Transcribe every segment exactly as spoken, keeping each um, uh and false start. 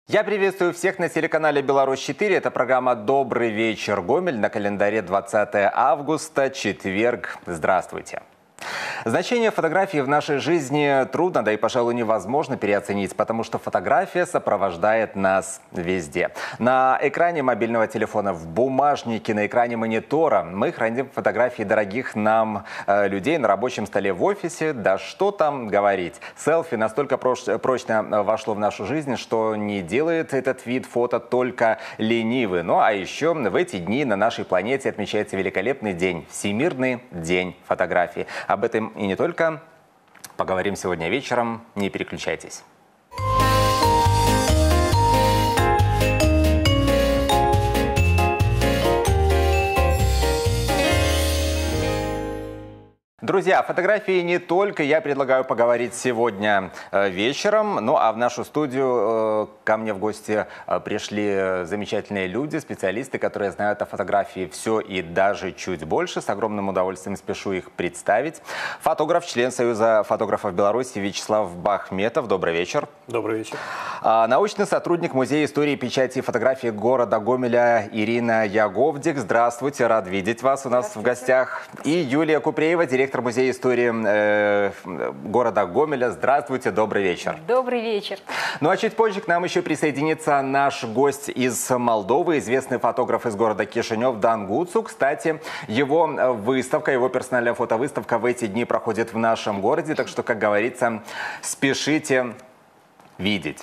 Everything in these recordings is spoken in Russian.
Я приветствую всех на телеканале Беларусь четыре. Это программа «Добрый вечер, Гомель». На календаре двадцатое августа, четверг. Здравствуйте. Значение фотографии в нашей жизни трудно, да и, пожалуй, невозможно переоценить, потому что фотография сопровождает нас везде. На экране мобильного телефона, в бумажнике, на экране монитора мы храним фотографии дорогих нам э, людей на рабочем столе в офисе. Да что там говорить. Селфи настолько прош- прочно вошло в нашу жизнь, что не делает этот вид фото только ленивый. Ну а еще в эти дни на нашей планете отмечается великолепный день – Всемирный день фотографии. Об этом и не только. Поговорим сегодня вечером. Не переключайтесь. Друзья, фотографии не только. Я предлагаю поговорить сегодня э, вечером. Ну а в нашу студию э, ко мне в гости э, пришли замечательные люди, специалисты, которые знают о фотографии все и даже чуть больше. С огромным удовольствием спешу их представить. Фотограф, член Союза фотографов Беларуси Вячеслав Бахметов. Добрый вечер. Добрый вечер. А, научный сотрудник Музея истории, печати и фотографии города Гомеля Ирина Яговдик. Здравствуйте, рад видеть вас у нас в гостях. И Юлия Купреева, директор Музея истории э, города Гомеля. Здравствуйте, добрый вечер. Добрый вечер. Ну а чуть позже к нам еще присоединится наш гость из Молдовы, известный фотограф из города Кишинев Дан Гуцу. Кстати, его выставка, его персональная фотовыставка в эти дни проходит в нашем городе, так что, как говорится, спешите видеть.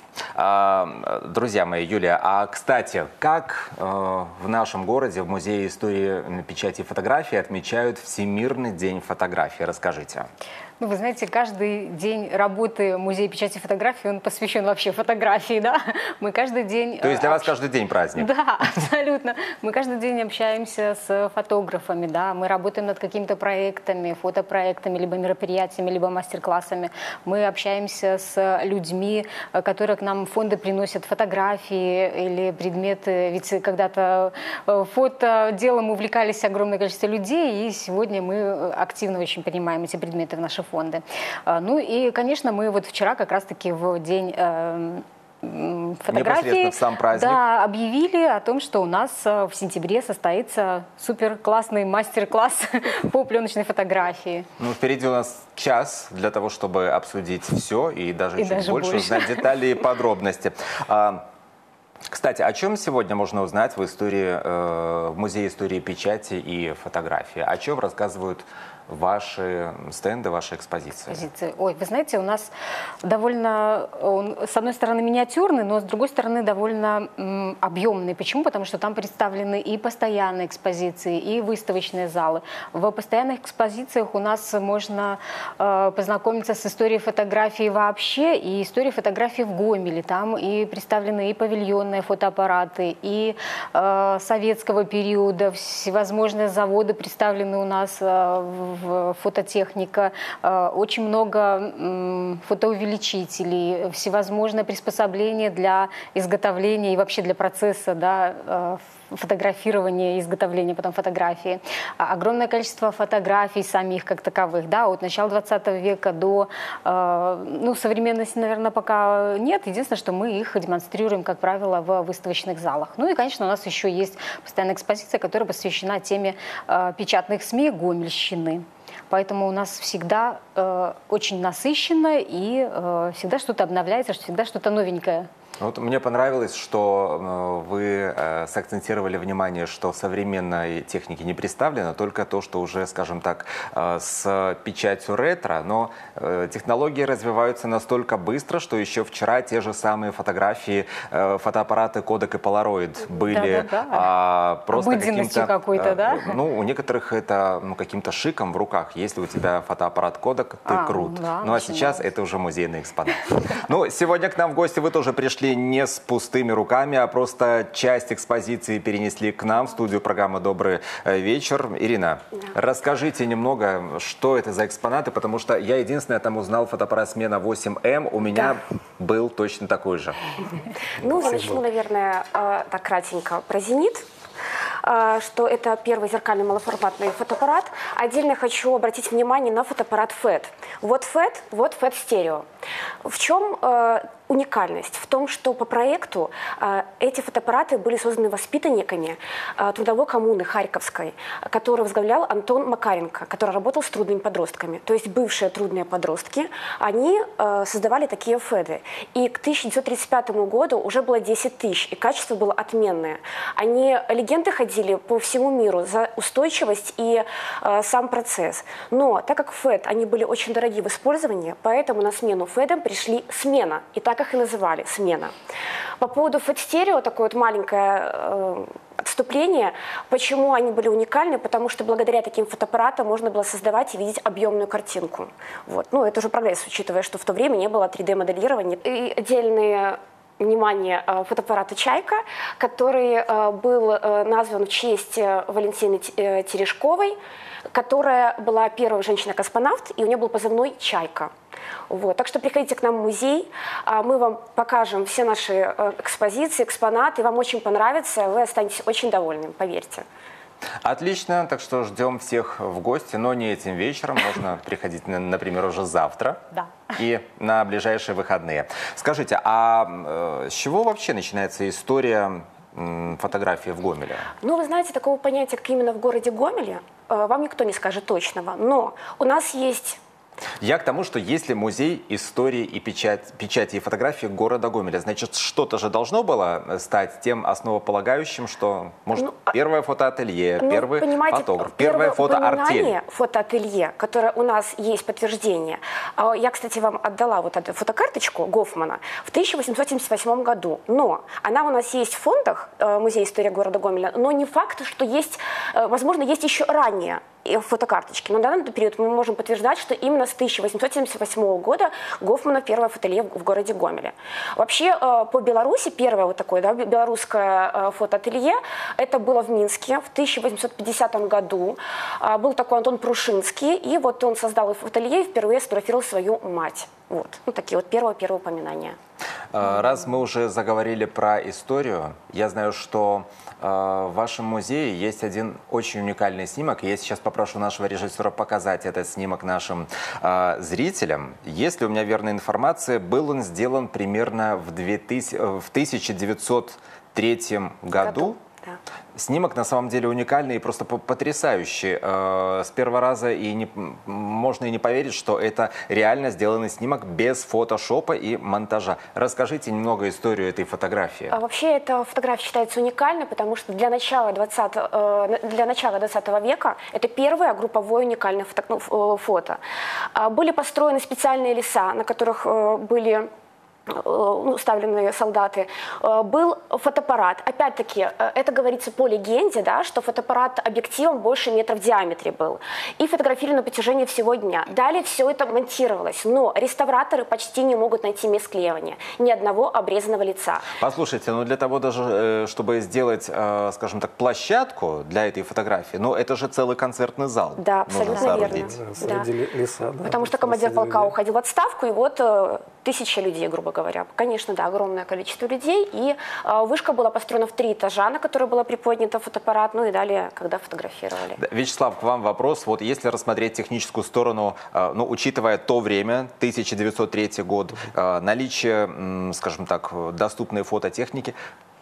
А, друзья мои, Юлия, а кстати, как э, в нашем городе, в Музее истории печати и фотографии отмечают Всемирный день фотографии? Расскажите. Ну, вы знаете, каждый день работы Музея печати и фотографии, он посвящен вообще фотографии, да? Мы каждый день... То есть для вас каждый день праздник? Да, абсолютно. Мы каждый день общаемся с фотографами, да? Мы работаем над какими-то проектами, фотопроектами, либо мероприятиями, либо мастер-классами. Мы общаемся с людьми, которые к нам в фонды приносят фотографии или предметы. Ведь когда-то фотоделом увлекались огромное количество людей, и сегодня мы активно очень принимаем эти предметы в наши фонды. Ну и, конечно, мы вот вчера как раз-таки в день э, фотографии в сам праздник. Да, объявили о том, что у нас в сентябре состоится супер классный мастер-класс по пленочной фотографии. Ну, впереди у нас час для того, чтобы обсудить все и даже и чуть даже больше больше. узнать детали и подробности. Кстати, о чем сегодня можно узнать в истории, э, в Музее истории печати и фотографии? О чем рассказывают ваши стенды, ваши экспозиции? экспозиции? Ой, вы знаете, у нас довольно, он, с одной стороны, миниатюрный, но с другой стороны, довольно м, объемный. Почему? Потому что там представлены и постоянные экспозиции, и выставочные залы. В постоянных экспозициях у нас можно э, познакомиться с историей фотографии вообще и историей фотографии в Гомеле. Там и представлены и павильонные фотоаппараты, и э, советского периода, всевозможные заводы представлены у нас э, в фототехника, очень много фотоувеличителей, всевозможные приспособления для изготовления и вообще для процесса, да, фотографирования и изготовления потом фотографии. Огромное количество фотографий самих как таковых, да, от начала двадцатого века до, ну, современности, наверное, пока нет. Единственное, что мы их демонстрируем, как правило, в выставочных залах. Ну и, конечно, у нас еще есть постоянная экспозиция, которая посвящена теме печатных СМИ Гомельщины. Поэтому у нас всегда э, очень насыщенно и э, всегда что-то обновляется, всегда что-то новенькое. Вот мне понравилось, что вы э, сакцентировали внимание, что современной техники не представлено, только то, что уже, скажем так, э, с печатью ретро, но э, технологии развиваются настолько быстро, что еще вчера те же самые фотографии, э, фотоаппараты Kodak и Polaroid были да, да, да. э, просто обыденностью какой-то, э, да? Ну, у некоторых это ну, каким-то шиком в руках. Если у тебя фотоаппарат Kodak, ты а, крут. Да, ну а сейчас нравится. это уже музейный экспонат. Ну, сегодня к нам в гости вы тоже пришли не с пустыми руками, а просто часть экспозиции перенесли к нам в студию программы «Добрый вечер». Ирина, да. расскажите немного, что это за экспонаты, потому что я единственное там узнал фотоаппарат Смена восемь эм, у меня да. был точно такой же. Ну, я начну, наверное, так кратенько про «Зенит». что это первый зеркальный малоформатный фотоаппарат. Отдельно хочу обратить внимание на фотоаппарат эф и ди. Вот эф и ди, вот эф и ди стерео. В чем э, уникальность в том, что по проекту э, эти фотоаппараты были созданы воспитанниками э, трудовой коммуны Харьковской, который возглавлял Антон Макаренко, который работал с трудными подростками. То есть бывшие трудные подростки, они э, создавали такие феды. И к тысяча девятьсот тридцать пятому году уже было десять тысяч, и качество было отменное. Они, легенды ходили по всему миру за устойчивость и э, сам процесс. Но так как фэд, они были очень дорогие в использовании, поэтому на смену фэдам пришли смена. И так их и называли, смена. По поводу фэд-стерео, такое вот маленькое э, отступление. Почему они были уникальны? Потому что благодаря таким фотоаппаратам можно было создавать и видеть объемную картинку. Вот. Ну, это уже прогресс, учитывая, что в то время не было три дэ моделирования. И отдельные внимание фотоаппарата «Чайка», который был назван в честь Валентины Терешковой, которая была первой женщиной-космонавт, и у нее был позывной «Чайка». Вот. Так что приходите к нам в музей, мы вам покажем все наши экспозиции, экспонаты, вам очень понравится, вы останетесь очень довольным, поверьте. Отлично, так что ждем всех в гости, но не этим вечером, можно приходить, например, уже завтра да. и на ближайшие выходные. Скажите, а с чего вообще начинается история фотографии в Гомеле? Ну, вы знаете, такого понятия, как именно в городе Гомеле, вам никто не скажет точного, но у нас есть... Я к тому, что если музей истории и печать, печати и фотографии города Гомеля, значит, что-то же должно было стать тем основополагающим, что, может, ну, первое фотоателье, ну, первый фотограф, первое фотоартель. Фотоателье, которое у нас есть подтверждение. Я, кстати, вам отдала вот эту фотокарточку Гофмана в тысяча восемьсот семьдесят восьмом году, но она у нас есть в фондах Музея истории города Гомеля, но не факт, что есть, возможно, есть еще ранее фотокарточки. Но на данный период мы можем подтверждать, что именно с тысяча восемьсот семьдесят восьмого года Гофмана первое фотоателье в городе Гомеле. Вообще по Беларуси первое вот такое, да, белорусское фотоателье, это было в Минске в тысяча восемьсот пятидесятом году. Был такой Антон Прушинский, и вот он создал фотоателье и впервые сфотографировал свою мать. Вот, ну такие вот первые-первые упоминания. Раз мы уже заговорили про историю, я знаю, что э, в вашем музее есть один очень уникальный снимок. Я сейчас попрошу нашего режиссера показать этот снимок нашим э, зрителям. Если у меня верная информация, был он сделан примерно в, две тысячи, в тысяча девятьсот третьем году. Да. Снимок на самом деле уникальный и просто потрясающий. С первого раза и не, можно и не поверить, что это реально сделанный снимок без фотошопа и монтажа. Расскажите немного историю этой фотографии. А вообще эта фотография считается уникальной, потому что для начала двадцатого, для начала двадцатого века это первое групповое уникальное фото, фото. Были построены специальные леса, на которых были уставленные солдаты, был фотоаппарат. Опять-таки, это говорится по легенде, да, что фотоаппарат объективом больше метра в диаметре был. И фотографировали на протяжении всего дня. Далее все это монтировалось, но реставраторы почти не могут найти мест склеивания, ни одного обрезанного лица. Послушайте, ну для того даже, чтобы сделать, скажем так, площадку для этой фотографии, ну это же целый концертный зал. Да, абсолютно верно. Да, да. Леса, да, потому что командир полка уходил в отставку, и вот тысяча людей, грубо говоря. Конечно, да, огромное количество людей. И э, вышка была построена в три этажа, на которой была приподнята фотоаппарат, ну и далее, когда фотографировали. Вячеслав, к вам вопрос. Вот если рассмотреть техническую сторону, э, ну, учитывая то время, тысяча девятьсот третий год, э, наличие, э, скажем так, доступной фототехники,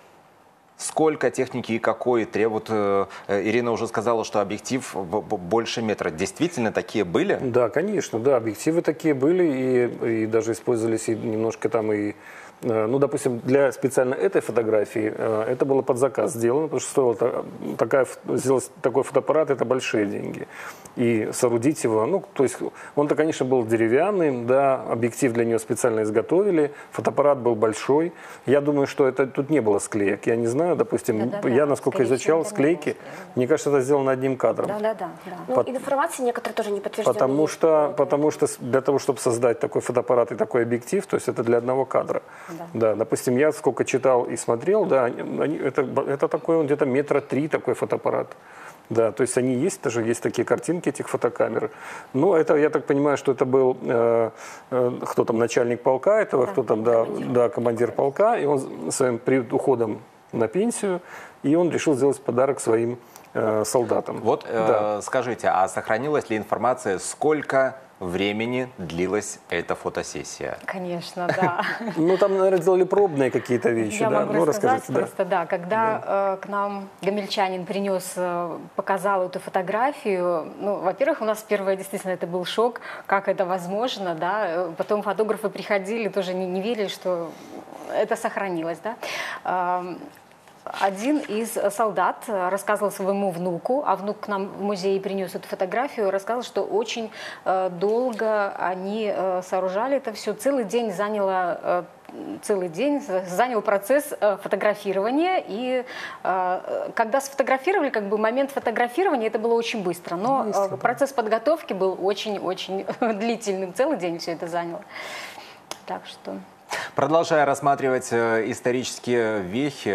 сколько техники и какой требуют? Э, Ирина уже сказала, что объектив больше метра. Действительно такие были? Да, конечно, да, объективы такие были, и, и даже использовались и немножко там и... Ну, допустим, для специально этой фотографии это было под заказ сделано, потому что стоило такая, сделать такой фотоаппарат, это большие деньги. И соорудить его, ну, то есть он-то, конечно, был деревянным, да, объектив для него специально изготовили, фотоаппарат был большой. Я думаю, что это тут не было склеек. Я не знаю, допустим, да, да, я, насколько скорее изучал склейки, мне кажется, это сделано одним кадром. Да, да, да. да. Ну, Под... информации некоторые тоже не подтверждены. Потому что, потому что для того, чтобы создать такой фотоаппарат и такой объектив, то есть это для одного кадра. Да. Да, допустим, я сколько читал и смотрел, да, они, это, это такой, он где-то метра три такой фотоаппарат. Да, то есть они есть, даже есть такие картинки этих фотокамер. Но это, я так понимаю, что это был э, э, кто там, начальник полка этого, да, кто там, да, да, командир полка, и он своим перед уходом на пенсию, и он решил сделать подарок своим э, солдатам. Вот э, да. Скажите, а сохранилась ли информация, сколько времени длилась эта фотосессия? Конечно, да. Ну, там, наверное, делали пробные какие-то вещи. Я да? могу ну, рассказать расскажите, просто, да, да когда да. Э, к нам гомельчанин принес, э, показал эту фотографию, ну, во-первых, у нас первое, действительно, это был шок, как это возможно, да, потом фотографы приходили, тоже не, не верили, что это сохранилось, да. Э, Один из солдат рассказывал своему внуку, а внук к нам в музей принес эту фотографию, рассказал, что очень э, долго они э, сооружали это все. Целый день заняло, э, целый день занял процесс э, фотографирования. И э, когда сфотографировали, как бы момент фотографирования, это было очень быстро. Но быстро, э, процесс да. подготовки был очень-очень длительным. Целый день все это заняло. Так что... Продолжая рассматривать исторические вехи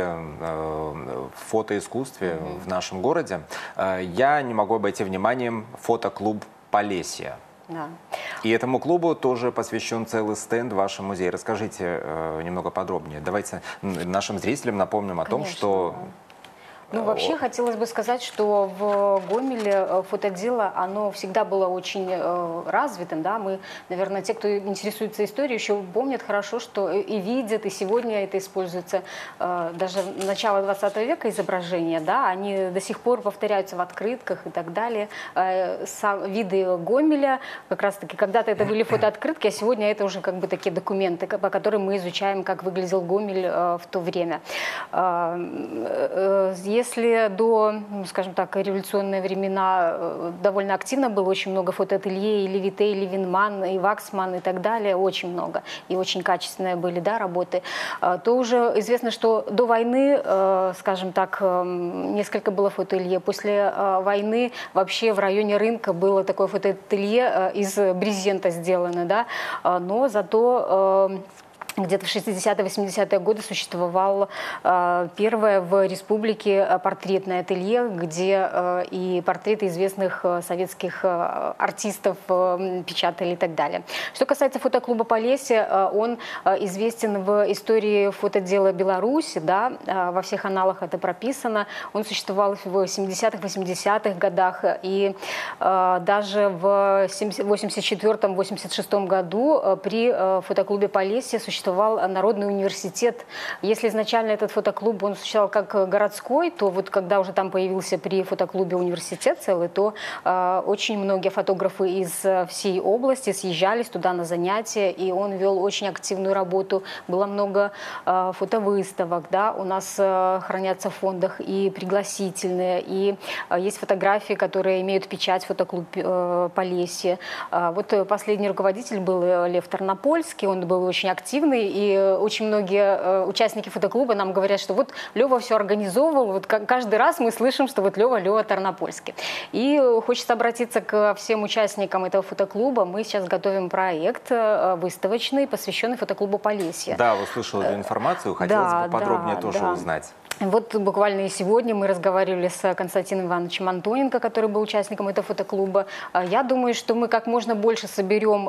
в фотоискусстве mm-hmm. в нашем городе, я не могу обойти вниманием фотоклуб «Полесье». Да. И этому клубу тоже посвящен целый стенд в вашем музее. Расскажите немного подробнее. Давайте нашим зрителям напомним о Конечно, том, что... Да. Ну, вообще, хотелось бы сказать, что в Гомеле фотодело, оно всегда было очень э, развитым, да, мы, наверное, те, кто интересуется историей, еще помнят хорошо, что и видят, и сегодня это используется, э, даже начало двадцатого века изображения, да, они до сих пор повторяются в открытках и так далее. Э, сам, виды Гомеля, как раз-таки, когда-то это были фотооткрытки, а сегодня это уже как бы такие документы, по которым мы изучаем, как выглядел Гомель э, в то время. Э, э, Если до, скажем так, революционные времена довольно активно было очень много фотоателье, и Левите, и Левинман, и Ваксман, и так далее, очень много, и очень качественные были, да, работы, то уже известно, что до войны, скажем так, несколько было фотоателье. После войны вообще в районе рынка было такое фотоателье из брезента сделано, да, но зато... Где-то в шестидесятые-восьмидесятые годы существовало э, первое в республике портретное ателье, где э, и портреты известных э, советских э, артистов э, печатали и так далее. Что касается фотоклуба «Полесье», э, он э, известен в истории фотодела Беларуси, да, э, во всех аналах это прописано. Он существовал в семидесятых-восьмидесятых годах, и э, даже в восемьдесят четвёртом — восемьдесят шестом году э, при э, фотоклубе «Полесье» существовал Народный университет. Если изначально этот фотоклуб, он существовал как городской, то вот когда уже там появился при фотоклубе университет целый, то э, очень многие фотографы из всей области съезжались туда на занятия, и он вел очень активную работу. Было много э, фотовыставок, да, у нас э, хранятся в фондах и пригласительные, и э, есть фотографии, которые имеют печать фотоклуб э, «Полесье». Э, вот последний руководитель был Лев Тарнопольский, он был очень активный, и очень многие участники фотоклуба нам говорят, что вот Лева все организовывал, вот каждый раз мы слышим, что вот Лева, Лева Тарнопольский. И хочется обратиться к всем участникам этого фотоклуба. Мы сейчас готовим проект выставочный, посвященный фотоклубу «Полесье». Да, услышала эту информацию, хотелось да, бы подробнее да, тоже да. узнать. Вот буквально и сегодня мы разговаривали с Константином Ивановичем Антоненко, который был участником этого фотоклуба. Я думаю, что мы как можно больше соберем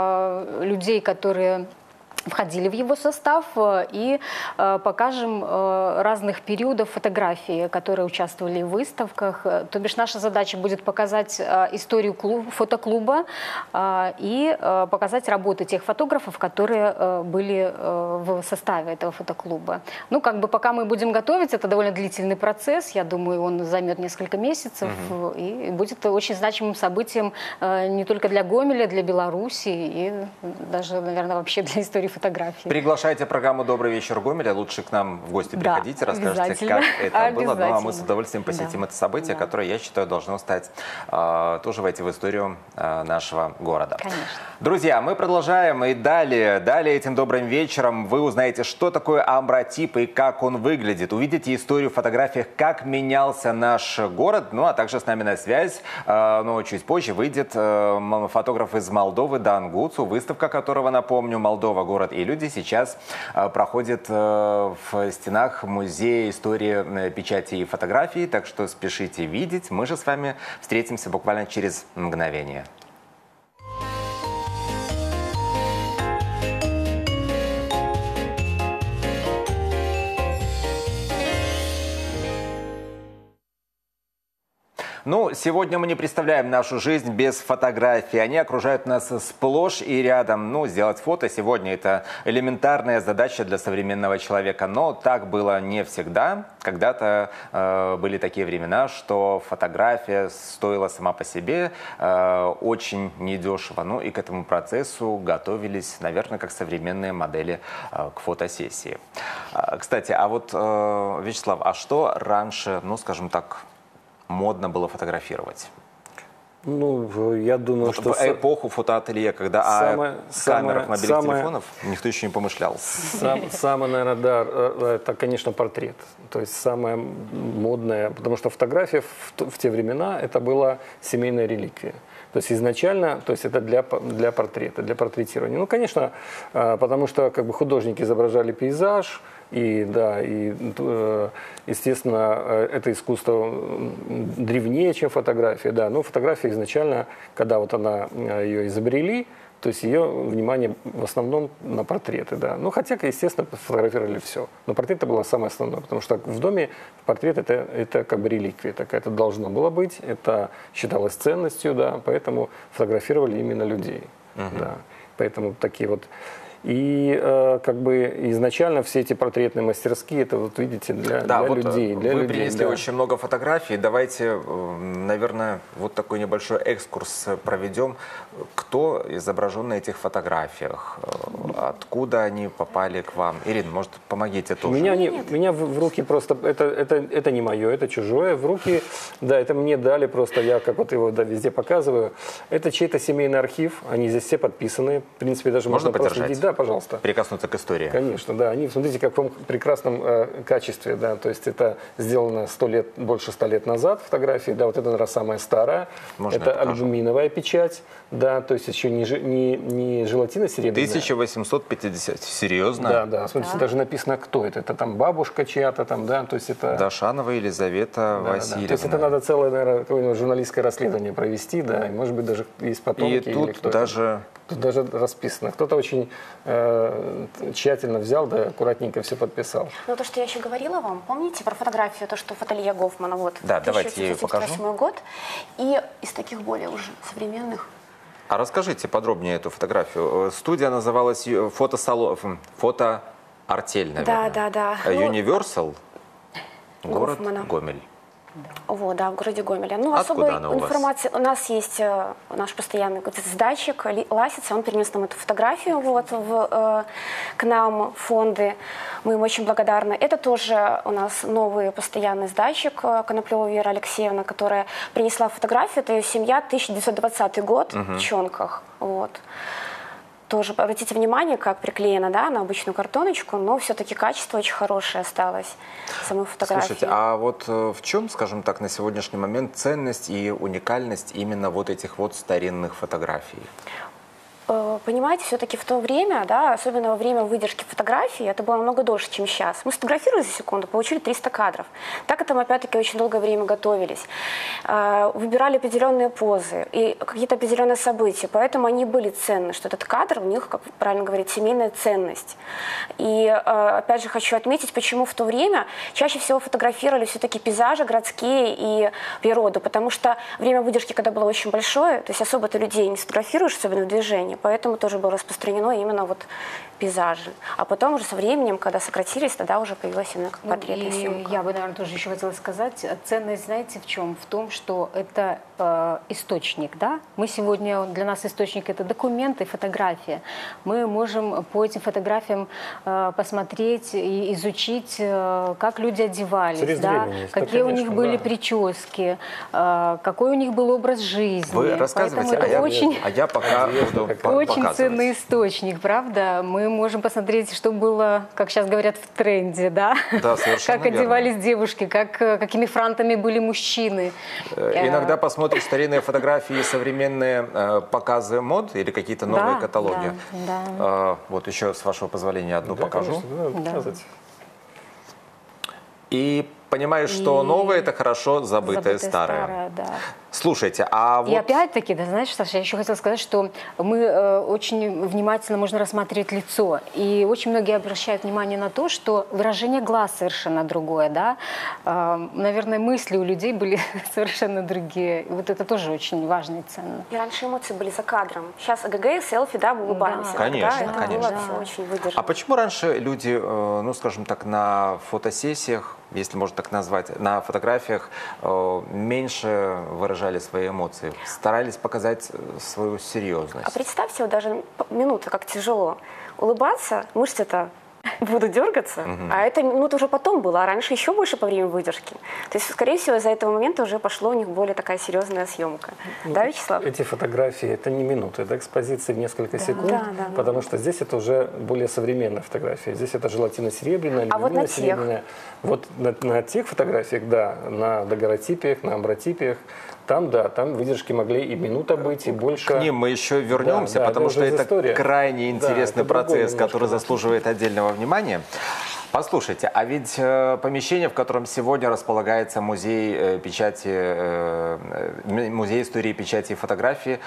э, людей, которые входили в его состав, и э, покажем э, разных периодов фотографии, которые участвовали в выставках. То бишь наша задача будет показать э, историю клуб, фотоклуба э, и э, показать работы тех фотографов, которые э, были э, в составе этого фотоклуба. Ну, как бы пока мы будем готовить, это довольно длительный процесс, я думаю, он займет несколько месяцев, угу. и будет очень значимым событием э, не только для Гомеля, для Беларуси и даже, наверное, вообще для истории фотографии. Приглашайте программу «Добрый вечер, Гомель». Лучше к нам в гости да, приходите, расскажите, как это было. Ну, а мы с удовольствием посетим да. это событие, да. которое, я считаю, должно стать э, тоже войти в историю э, нашего города. Конечно. Друзья, мы продолжаем. И далее, далее этим добрым вечером вы узнаете, что такое амбротип и как он выглядит. Увидите историю в фотографиях, как менялся наш город. Ну, а также с нами на связь, э, но чуть позже выйдет э, фотограф из Молдовы Дан Гуцу, выставка которого, напомню, «Молдова. Город и люди» сейчас э, проходит э, в стенах Музея истории печати и фотографии. Так что спешите видеть. Мы же с вами встретимся буквально через мгновение. Ну, сегодня мы не представляем нашу жизнь без фотографий. Они окружают нас сплошь и рядом. Ну, сделать фото сегодня – это элементарная задача для современного человека. Но так было не всегда. Когда-то э, были такие времена, что фотография стоила сама по себе э, очень недешево. Ну, и к этому процессу готовились, наверное, как современные модели э, к фотосессии. Э, кстати, а вот, э, Вячеслав, а что раньше, ну, скажем так, модно было фотографировать? Ну, я думаю, вот что... В эпоху фотоателье, когда самое, о камерах самое, мобильных самое, телефонов никто еще не помышлял. Сам, самое, наверное, да, это, конечно, портрет. То есть самое модное, потому что фотография в, в те времена это была семейная реликвия. То есть изначально, то есть это для, для портрета, для портретирования. Ну, конечно, потому что как бы художники изображали пейзаж, и да, и естественно, это искусство древнее, чем фотография, да. Но фотография изначально, когда вот она ее изобрели, то есть ее внимание в основном на портреты, да. Ну, хотя, естественно, фотографировали все. Но портрет это было самое основное, потому что в доме портрет это, это как бы реликвия такая, это должно было быть, это считалось ценностью, да, поэтому фотографировали именно людей, uh-huh. да. Поэтому такие вот... И э, как бы изначально все эти портретные мастерские, это вот видите, для, да, для вот людей. Для вы людей, принесли да. очень много фотографий. Давайте, наверное, вот такой небольшой экскурс проведем. Кто изображен на этих фотографиях? Откуда они попали к вам? Ирина, может, помогите тоже? Меня, не, меня в, в руки просто, это, это, это не мое, это чужое. В руки, да, это мне дали просто, я как вот его да, везде показываю. Это чей-то семейный архив, они здесь все подписаны. В принципе, даже можно, можно проследить. Да, пожалуйста. Прикоснуться к истории. Конечно, да. Они, смотрите, как в каком прекрасном э, качестве, да. То есть это сделано сто лет, больше ста лет назад фотографии, да. Вот это, наверное, самая старая. Можно это алюминиевая печать, да. То есть еще не, не, не желатино-серебряная. тысяча восемьсот пятьдесят. Серьезно? Да, да. Смотрите, да. Даже написано, кто это. Это там бабушка чья-то там, да. То есть это... Дашанова Елизавета да, Васильевна. Да. То есть это надо целое, наверное, журналистское расследование провести, да. И, может быть, даже есть потомки. И тут даже... Тут даже расписано. Кто-то очень э, тщательно взял, да, аккуратненько все подписал. Ну, то, что я еще говорила вам, помните про фотографию, то, что фотоателье Гофмана, вот, да, давайте я ее покажу. год, и из таких более уже современных. А расскажите подробнее эту фотографию. Студия называлась фотосалон, фотоартель, наверное. Да, да, да. Universal, город Гофмана. Гомель. Вот, да, в городе Гомеле. Ну, Откуда особой информации. У нас есть э, наш постоянный сдатчик Ласица, он принес нам эту фотографию вот, в, э, к нам в фонды. Мы ему очень благодарны. Это тоже у нас новый постоянный сдатчик Коноплева Вера Алексеевна, которая принесла фотографию. Это ее семья, тысяча девятьсот двадцатый год, угу. в Чонках. Вот. Тоже обратите внимание, как приклеено, да, на обычную картоночку, но все-таки качество очень хорошее осталось самой фотографии. Слушайте, а вот в чем, скажем так, на сегодняшний момент ценность и уникальность именно вот этих вот старинных фотографий? Понимаете, все-таки в то время, да, особенно во время выдержки фотографий, это было намного дольше, чем сейчас. Мы сфотографировали за секунду, получили триста кадров. Так это мы, опять-таки, очень долгое время готовились. Выбирали определенные позы и какие-то определенные события, поэтому они были ценны, что этот кадр у них, как правильно говорить, семейная ценность. И, опять же, хочу отметить, почему в то время чаще всего фотографировали все-таки пейзажи городские и природу, потому что время выдержки, когда было очень большое, то есть особо-то людей не сфотографируешь, особенно в движении, поэтому тоже было распространено именно вот пейзажи. А потом уже со временем, когда сократились, тогда уже появилась именно как портретная ну, съемка. Я бы, наверное, тоже еще хотела сказать, ценность, знаете, в чем? В том, что это э, источник, да? Мы сегодня, для нас источник – это документы, фотографии. Мы можем по этим фотографиям э, посмотреть и изучить, э, как люди одевались, да? Какие да, у них были да. прически, э, какой у них был образ жизни. Вы рассказываете, а я, очень, а я пока буду очень ценный источник, правда? Мы можем посмотреть, что было, как сейчас говорят, в тренде, да? Да, совершенно Как одевались верно. девушки, как, какими франтами были мужчины. Иногда посмотришь старинные фотографии, современные э, показы мод или какие-то новые да, каталоги. Да, да. Э, вот еще, с вашего позволения, одну да, покажу. Конечно, да, и понимаешь, что и... новое – это хорошо, забытое, забытое старое. старое да. Слушайте, а вот... И опять-таки, да, знаешь, Саша, я еще хотела сказать, что мы э, очень внимательно можно рассматривать лицо. И очень многие обращают внимание на то, что выражение глаз совершенно другое, да. Э, наверное, мысли у людей были совершенно другие. И вот это тоже очень важно и ценно. И раньше эмоции были за кадром. Сейчас АГГ, селфи, да, мы улыбаемся. Да, конечно, Тогда это конечно. было все очень выдержано. А почему раньше люди, э, ну, скажем так, на фотосессиях, если можно так назвать, на фотографиях э, меньше выражали свои эмоции, старались показать свою серьезность? А представьте, вот даже минута, как тяжело. Улыбаться, мышцы-то будут дергаться, uh-huh. а это минута уже потом было, а раньше еще больше по времени выдержки. То есть, скорее всего, из-за этого момента уже пошло у них более такая серьезная съемка. Ну, да, Вячеслав? Эти фотографии, это не минуты, это экспозиции в несколько да. секунд, да, да, потому что здесь это уже более современная фотография. Здесь это желатино-серебряная, а вот на серебряная. Вот на, на тех фотографиях, да, на дагеротипиях, на амбротипиях, там, да, там выдержки могли и минута быть, и больше. К ним мы еще вернемся, да, потому да, что это история. крайне интересный да, процесс, который немножко. заслуживает отдельного внимания. Послушайте, а ведь э, помещение, в котором сегодня располагается музей э, печати, э, музей истории печати и фотографии,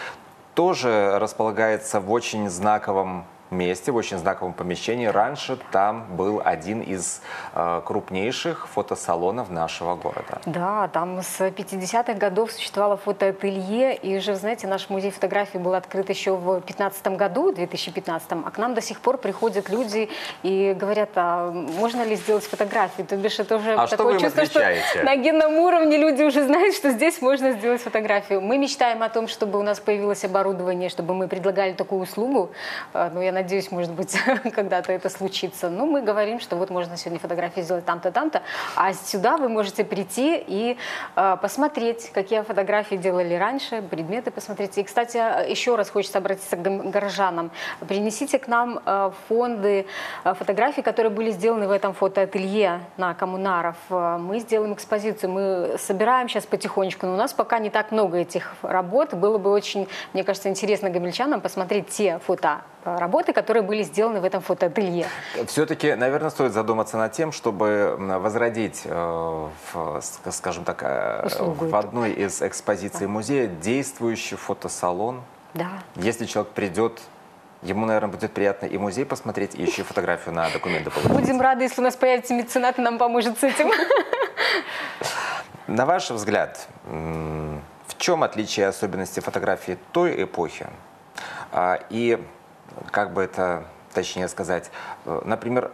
тоже располагается в очень знаковом месте, в очень знаковом помещении. Раньше там был один из э, крупнейших фотосалонов нашего города. Да, там с пятидесятых годов существовало фотоателье, и уже, знаете, наш музей фотографий был открыт еще в пятнадцатом году, две тысячи пятнадцатом, а к нам до сих пор приходят люди и говорят, а можно ли сделать фотографии? То бишь это уже а такое что чувство, что на генном уровне люди уже знают, что здесь можно сделать фотографию. Мы мечтаем о том, чтобы у нас появилось оборудование, чтобы мы предлагали такую услугу, но я надеюсь, может быть, когда-то это случится. Но мы говорим, что вот можно сегодня фотографии сделать там-то, там-то, а сюда вы можете прийти и э, посмотреть, какие фотографии делали раньше, предметы посмотреть. И, кстати, еще раз хочется обратиться к горожанам. Принесите к нам э, фонды э, фотографий, которые были сделаны в этом фотоателье на Коммунаров. Мы сделаем экспозицию, мы собираем сейчас потихонечку, но у нас пока не так много этих работ. Было бы очень, мне кажется, интересно гомельчанам посмотреть те фотоработы, которые были сделаны в этом фотоателье. Все-таки, наверное, стоит задуматься над тем, чтобы возродить, в, скажем так, Услугу в одной из экспозиций да. музея действующий фотосалон. Да. Если человек придет, ему, наверное, будет приятно и музей посмотреть, и еще фотографию на документы получить. Будем рады, если у нас появится меценат и нам поможет с этим. На ваш взгляд, в чем отличие и особенности фотографии той эпохи и, как бы это точнее сказать, например,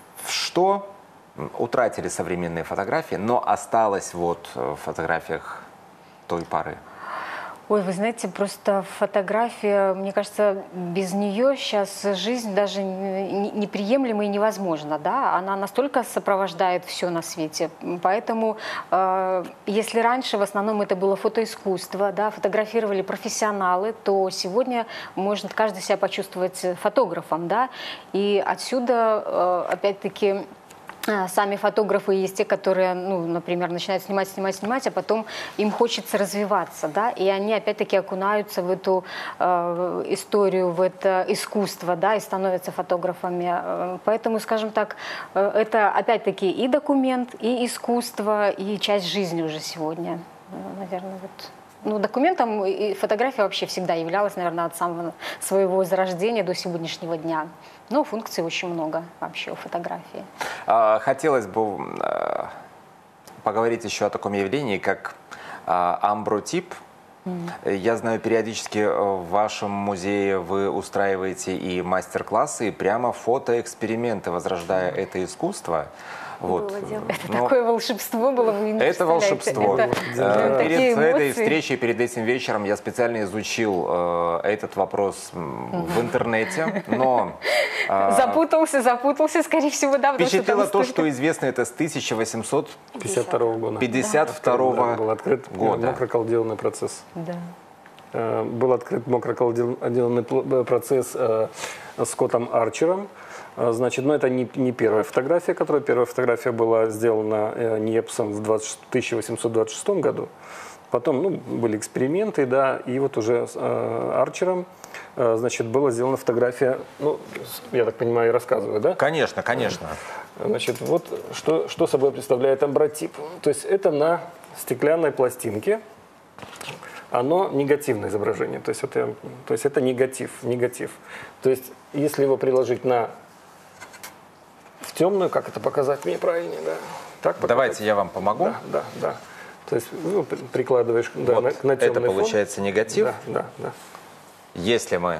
что утратили современные фотографии, но осталось вот в фотографиях той поры? Ой, вы знаете, просто фотография, мне кажется, без нее сейчас жизнь даже неприемлема и невозможна, да, она настолько сопровождает все на свете, поэтому э, если раньше в основном это было фотоискусство, да, фотографировали профессионалы, то сегодня может каждый себя почувствовать фотографом, да, и отсюда, э, опять-таки, сами фотографы есть те, которые, ну, например, начинают снимать, снимать, снимать, а потом им хочется развиваться, да, и они опять-таки окунаются в эту э, историю, в это искусство, да, и становятся фотографами. Поэтому, скажем так, э, это опять-таки и документ, и искусство, и часть жизни уже сегодня, наверное, вот. Ну, документом и фотография вообще всегда являлась, наверное, от самого своего зарождения до сегодняшнего дня. Но функций очень много вообще у фотографии. Хотелось бы поговорить еще о таком явлении, как амбротип. Mm. Я знаю, периодически в вашем музее вы устраиваете и мастер-классы, и прямо фотоэксперименты, возрождая mm. это искусство. Вот. Это Но такое волшебство было, вы не Это волшебство. Это, да. Перед этой встречей, перед этим вечером я специально изучил э, этот вопрос угу. в интернете, но... Э, запутался, запутался, скорее всего, да. Впечатлило то, что известно это с тысяча восемьсот пятьдесят второго года. пятьдесят второго да, был открыт года. Мокроколдилный процесс. Да. Э, был открыт мокроколдилный процесс э, Скоттом Арчером. Значит, но это не, не первая фотография, которая первая фотография была сделана э, Ньепсом в тысяча восемьсот двадцать шестом году. Потом, ну, были эксперименты, да, и вот уже э, Арчером, э, значит, была сделана фотография, ну, я так понимаю, я рассказываю, да? Конечно, конечно. Значит, вот что, что собой представляет амбротип. То есть это на стеклянной пластинке оно негативное изображение. То есть, вот я, то есть это негатив, негатив. То есть если его приложить на в темную, как это показать мне правильнее, да? Так показать? Давайте я вам помогу. Да, да, да. То есть ну, прикладываешь да, вот на, на темный это получается фон. негатив. Да, да, да. Если мы,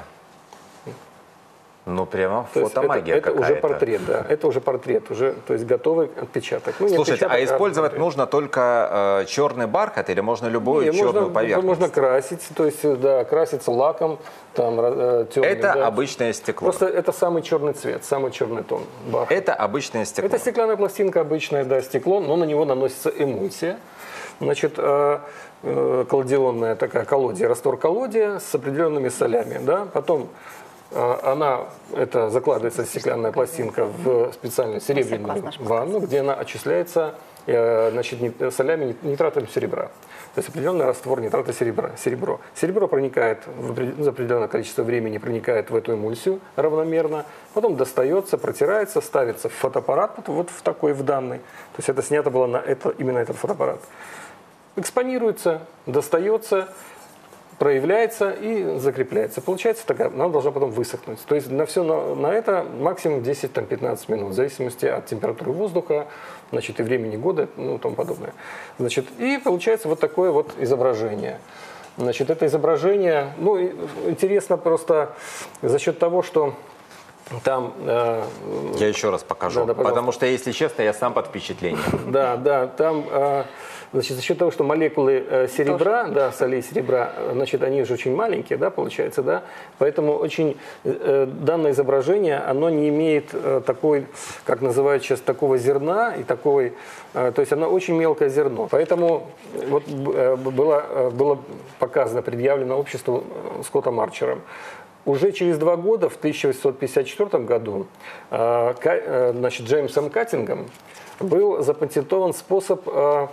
ну прямо то фотомагия это, это какая-то. уже портрет, да. Это уже портрет, уже, то есть готовый отпечаток. Ну, Слушайте, отпечаток, а использовать а, нужно только э, черный бархат или можно любую не, черную можно, поверхность? Можно красить, то есть да, краситься лаком, там э, темный. Это да. обычное стекло. Просто это самый черный цвет, самый черный тон. Бархат. Это обычное стекло. Это стеклянная пластинка, обычное, да, стекло, но на него наносится эмульсия. Значит, э, э, колодионная такая колодия, раствор колодия с определенными солями, да, потом она, это закладывается стеклянная пластинка в специальную серебряную ванну, где она очисляется значит, солями нитратом серебра. То есть определенный раствор нитрата серебра, серебро. Серебро проникает в, за определенное количество времени, проникает в эту эмульсию равномерно, потом достается, протирается, ставится в фотоаппарат, вот в такой, в данный. То есть это снято было на это, именно этот фотоаппарат. Экспонируется, достается, проявляется и закрепляется. Получается такая, она должна потом высохнуть. То есть на все на, на это максимум десять-пятнадцать минут, в зависимости от температуры воздуха, значит, и времени года, ну, и тому подобное. Значит, и получается вот такое вот изображение. Значит, это изображение, ну, интересно просто за счет того, что там... Э, я еще раз покажу, да, да, потому что, если честно, я сам под впечатлением. Да, да, там... Э, Значит, за счет того, что молекулы э, серебра, Тоже. да, солей серебра, значит, они же очень маленькие, да, получается, да, поэтому очень э, данное изображение, оно не имеет э, такой, как называют сейчас, такого зерна и такой, э, то есть оно очень мелкое зерно. Поэтому вот э, было, э, было показано, предъявлено обществу Скоттом Арчером. Уже через два года, в тысяча восемьсот пятьдесят четвёртом году, э, э, значит, Джеймсом Каттингом был запатентован способ э,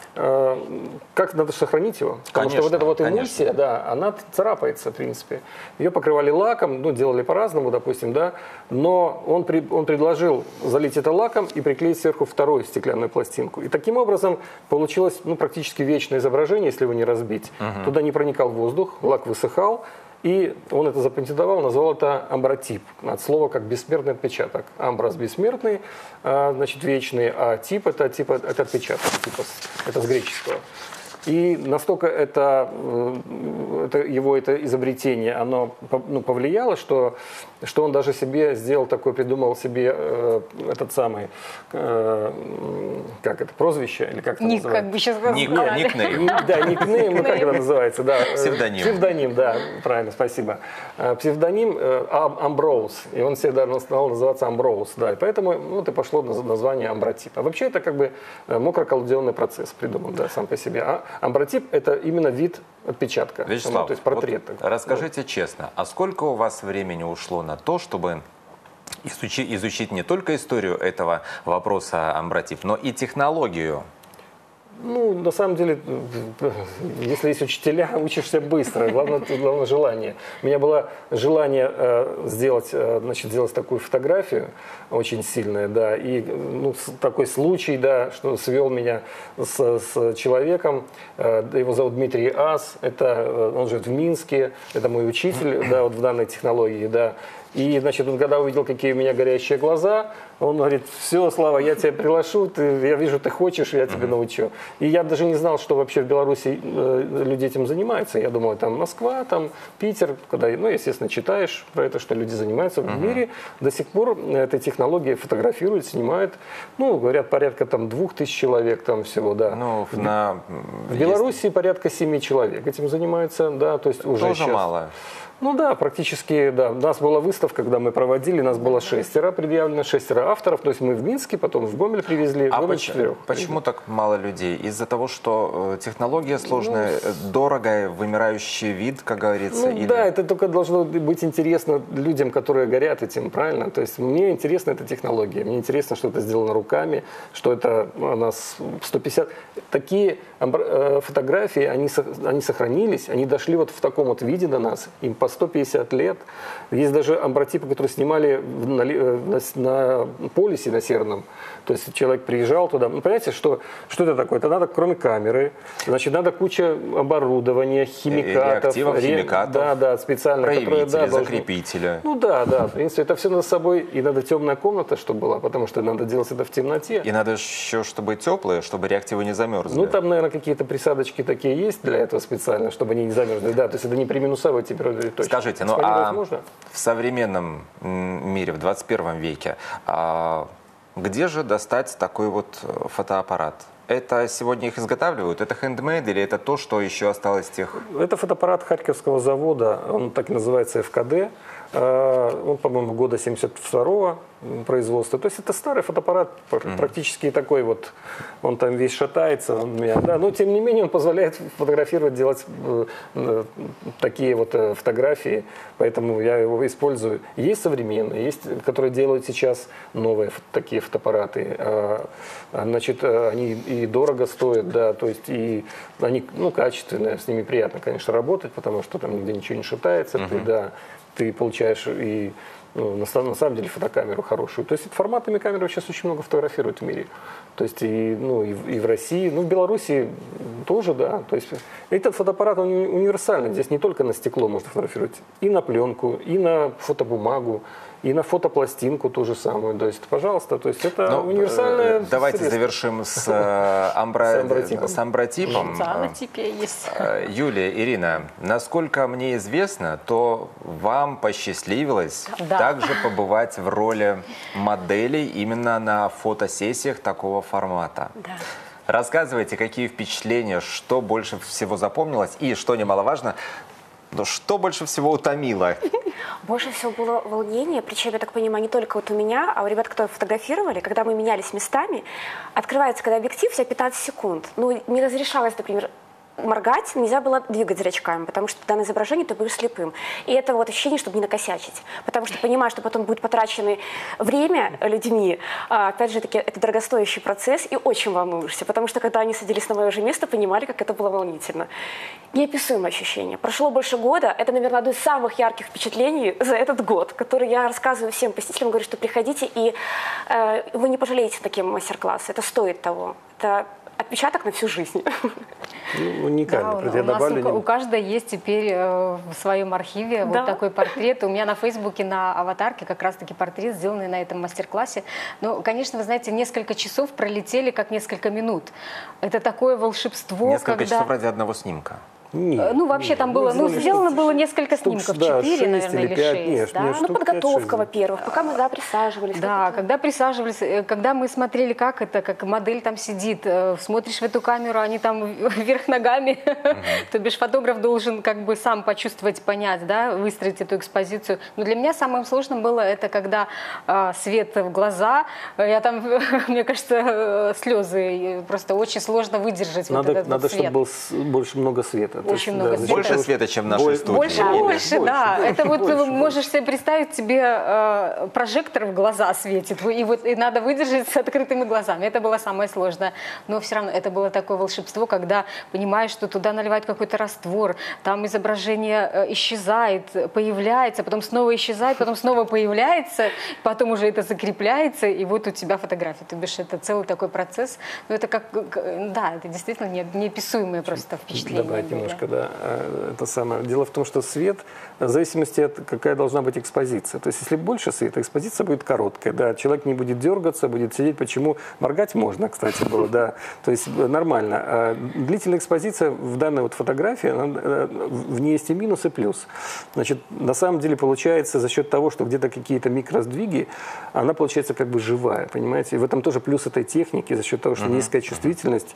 как надо сохранить его. Потому конечно, что вот эта вот эмульсия, конечно. да, она царапается, в принципе. Ее покрывали лаком, ну, делали по-разному, допустим, да, но он, при, он предложил залить это лаком и приклеить сверху вторую стеклянную пластинку. И таким образом получилось, ну, практически вечное изображение, если его не разбить. Угу. Туда не проникал воздух, лак высыхал. И он это запатентовал, назвал это амбротип, от слова как бессмертный отпечаток. Амброс бессмертный, значит, вечный, а тип это, типа, это отпечаток, типа, это с греческого. И настолько это, это, его это изобретение, оно ну, повлияло, что, что он даже себе сделал такой, придумал себе э, этот самый, э, как это, прозвище, или как это Ник, называется? как бы сейчас сказали. Ник, никнейм. Да, никнейм, ну как это называется, да. Псевдоним. Псевдоним, да, правильно, спасибо. Псевдоним Амброуз, и он всегда стал называться Амброуз, да, и поэтому вот и пошло название амбротип. А вообще это как бы мокроколодионный процесс придуман, да, сам по себе. А амбротип – это именно вид отпечатка, Вячеслав, ну, то есть портрет. Вот расскажите честно, а сколько у вас времени ушло на то, чтобы изучить, изучить не только историю этого вопроса амбротип, но и технологию? Ну, на самом деле, если есть учителя, учишься быстро. Главное, главное желание. У меня было желание э, сделать, э, значит, сделать такую фотографию очень сильная, да. И ну, такой случай, да, что свел меня с, с человеком. Э, его зовут Дмитрий Ас. Это, он живет в Минске. Это мой учитель, да, вот в данной технологии, да. И, значит, он когда увидел, какие у меня горящие глаза, он говорит: все, Слава, я тебя приглашу, ты, я вижу, ты хочешь, я тебя научу. И я даже не знал, что вообще в Беларуси э, люди этим занимаются. Я думал, там Москва, там Питер, когда, ну, естественно, читаешь про это, что люди занимаются. В мире до сих пор этой технологией фотографируют, снимают, ну, говорят, порядка там двух тысяч человек там всего, да. Ну, на... В Беларуси есть... порядка семи человек этим занимаются, да, то есть уже тоже сейчас... мало. Ну да, практически, да. У нас была выставка, когда мы проводили, нас было шестеро предъявлено, шестеро авторов. То есть мы в Минске, потом в Гомель привезли, в а Гомель почему, четырех. почему так мало людей? Из-за того, что технология сложная, ну, дорогая, вымирающий вид, как говорится? Ну или... да, это только должно быть интересно людям, которые горят этим, правильно? То есть мне интересна эта технология, мне интересно, что это сделано руками, что это у нас сто пятьдесят... Такие фотографии, они, они сохранились, они дошли вот в таком вот виде до нас, им по сто пятьдесят лет. Есть даже амбротипы, которые снимали на, на, на полюсе, на северном. То есть человек приезжал туда. Ну, понимаете, что, что это такое? Это надо, кроме камеры, значит, надо куча оборудования, химикатов. Реактивов, ре... химикатов. Да, да, специально. Проявители, которые, да, закрепители. Должны... Ну да, да. В принципе, это все надо с собой. И надо темная комната, чтобы была, потому что надо делать это в темноте. И надо еще, чтобы теплые, чтобы реактивы не замерзли. Ну, там, наверное, какие-то присадочки такие есть для этого специально, чтобы они не замерзли. Да, то есть это не при минусовой температуре точно. Скажите, ну а можно? В современном мире, в двадцать первом веке, а где же достать такой вот фотоаппарат? Это сегодня их изготавливают? Это хендмейд или это то, что еще осталось с тех? Это фотоаппарат Харьковского завода, он так и называется эф ка дэ. Он, по-моему, года семьдесят второго производства. То есть это старый фотоаппарат, mm-hmm. практически такой вот, он там весь шатается. Он меня, да, но тем не менее он позволяет фотографировать, делать э, такие вот э, фотографии, поэтому я его использую. Есть современные, есть, которые делают сейчас новые такие фотоаппараты. Э, значит, они и дорого стоят, да, то есть и они, ну, качественные, с ними приятно, конечно, работать, потому что там нигде ничего не шатается, mm-hmm. ты, да, ты получаешь и ну, на, на самом деле фотокамеру хорошую. То есть форматами камеры сейчас очень много фотографируют в мире. То есть и, ну, и, и в России, ну в Беларуси тоже, да. То есть этот фотоаппарат он универсальный. Здесь не только на стекло можно фотографировать, и на пленку, и на фотобумагу, и на фотопластинку ту же самую. То есть, пожалуйста, то есть это ну, универсальное Давайте средство. Завершим с, э, амбра... с амбротипом. С амбротипом. Да, теперь есть. Юлия, Ирина, насколько мне известно, то вам посчастливилось да. также побывать в роли моделей именно на фотосессиях такого формата. Да. Рассказывайте, какие впечатления, что больше всего запомнилось и, что немаловажно, но что больше всего утомило? Больше всего было волнение, причем, я так понимаю, не только вот у меня, а у ребят, которые фотографировали, когда мы менялись местами, открывается, когда объектив, всего пятнадцать секунд. Ну, не разрешалось, например, моргать, нельзя было двигать зрачками, потому что на изображении ты будешь слепым. И это вот ощущение, чтобы не накосячить. Потому что понимаешь, что потом будет потрачено время людьми. А, опять же таки, это дорогостоящий процесс, и очень волнуешься. Потому что когда они садились на мое же место, понимали, как это было волнительно. Неописуемое ощущение. Прошло больше года. Это, наверное, одно из самых ярких впечатлений за этот год, который я рассказываю всем посетителям. Говорю, что приходите, и э, вы не пожалеете такие мастер-классы. Это стоит того. Это отпечаток на всю жизнь. Ну, уникально. Да, у, нас у, у каждой есть теперь э, в своем архиве да. вот такой портрет. У меня на Фейсбуке на аватарке как раз-таки портрет, сделанный на этом мастер-классе. Ну, конечно, вы знаете, несколько часов пролетели как несколько минут. Это такое волшебство. Несколько когда... часов ради одного снимка. Нет, ну, вообще нет, там было, ну, сделано штук, было несколько штук, снимков, да, четыре, наверное, или пять, шесть. Нет, да? нет, ну, подготовка, во-первых, пока мы, да, присаживались. Да, когда присаживались, когда мы смотрели, как это, как модель там сидит, смотришь в эту камеру, они там вверх ногами, uh-huh. то бишь фотограф должен как бы сам почувствовать, понять, да, выстроить эту экспозицию. Но для меня самым сложным было это, когда а, свет в глаза, я там, мне кажется, слезы, просто очень сложно выдержать надо, вот этот надо, вот свет. Надо, чтобы было больше много света. Очень есть, много да, света. Больше света, чем в нашей больше, студии. Больше, Или? больше, больше да. больше, это вот больше, можешь больше. себе представить, тебе э, прожектор в глаза светит, и вот и надо выдержать с открытыми глазами. Это было самое сложное. Но все равно это было такое волшебство, когда понимаешь, что туда наливают какой-то раствор, там изображение э, исчезает, появляется, потом снова исчезает, потом снова появляется, потом уже это закрепляется, и вот у тебя фотография. То бишь это целый такой процесс. Но это как, да, это действительно не, неописуемое просто впечатление. Добавить немножко, да. Это самое. Дело в том, что свет, в зависимости от какая должна быть экспозиция. То есть, если больше света, экспозиция будет короткая, да, человек не будет дергаться, будет сидеть. Почему? Моргать можно, кстати, было, да. То есть, нормально. А длительная экспозиция в данной вот фотографии, она, в ней есть и минус, и плюс. Значит, на самом деле получается за счет того, что где-то какие-то микросдвиги, она получается как бы живая, понимаете? И в этом тоже плюс этой техники, за счет того, что uh-huh. низкая чувствительность,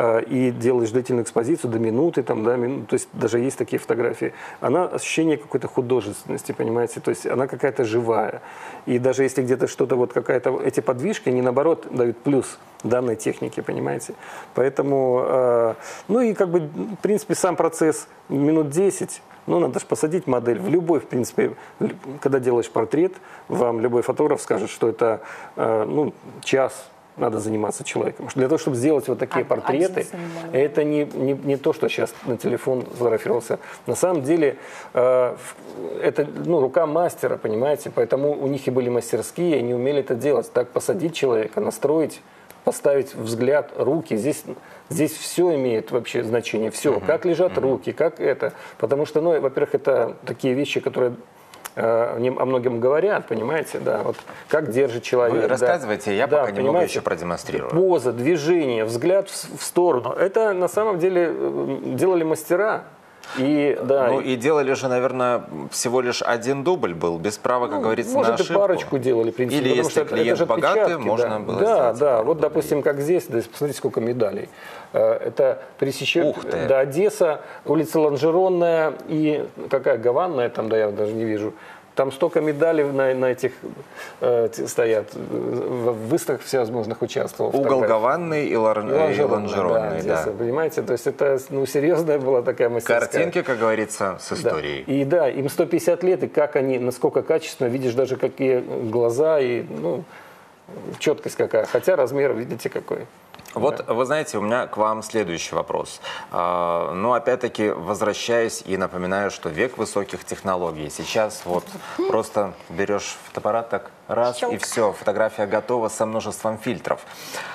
и делаешь длительную экспозицию до минуты, там, да, минут, то есть даже есть такие фотографии, она ощущение какой-то художественности, понимаете, то есть она какая-то живая. И даже если где-то что-то, вот какая-то, эти подвижки, они наоборот дают плюс данной технике, понимаете. Поэтому, э, ну и как бы, в принципе, сам процесс минут десять, ну, надо же посадить модель. В любой, в принципе, когда делаешь портрет, вам любой фотограф скажет, что это, э, ну, час, надо заниматься человеком. Для того, чтобы сделать вот такие А- портреты, это не, не, не то, что сейчас на телефон сфотографировался. На самом деле, э, это ну, рука мастера, понимаете? Поэтому у них и были мастерские, они умели это делать. Так посадить человека, настроить, поставить взгляд, руки. Здесь, здесь все имеет вообще значение. Все. Uh-huh. Как лежат uh-huh. руки, как это. Потому что, ну, во-первых, это такие вещи, которые э, о многом говорят, понимаете, да. Вот как держит человек. Вы рассказывайте, да. я да, пока немного еще продемонстрирую. Поза, движение, взгляд в, в сторону. Это на самом деле делали мастера. И, да, ну и делали же, наверное, всего лишь один дубль был, без права, как ну, говорится, может, на ошибку. Может, и парочку делали, в принципе. Или потому если что клиент это же богатый, можно да. было Да, сделать. да, вот, допустим, как здесь, да, посмотрите, сколько медалей. Это пересечение, да, Одесса, улица Лонжеронная и какая, Гаванная, там, да, я даже не вижу. Там столько медалей на, на этих э, стоят, в выставках всевозможных участвовал. Угол Гаванный и, лар... и Лонжеронный, да, да. Понимаете, то есть это ну, серьезная была такая мастерская. Картинки, как говорится, с историей. Да. И да, им сто пятьдесят лет, и как они, насколько качественно, видишь даже какие глаза и ну, четкость какая. Хотя размер, видите, какой. Вот, да. Вы знаете, у меня к вам следующий вопрос. А, ну, опять-таки, возвращаясь и напоминаю, что век высоких технологий. Сейчас вот просто берешь фотоаппарат, так раз, Щелк. И все, фотография готова со множеством фильтров.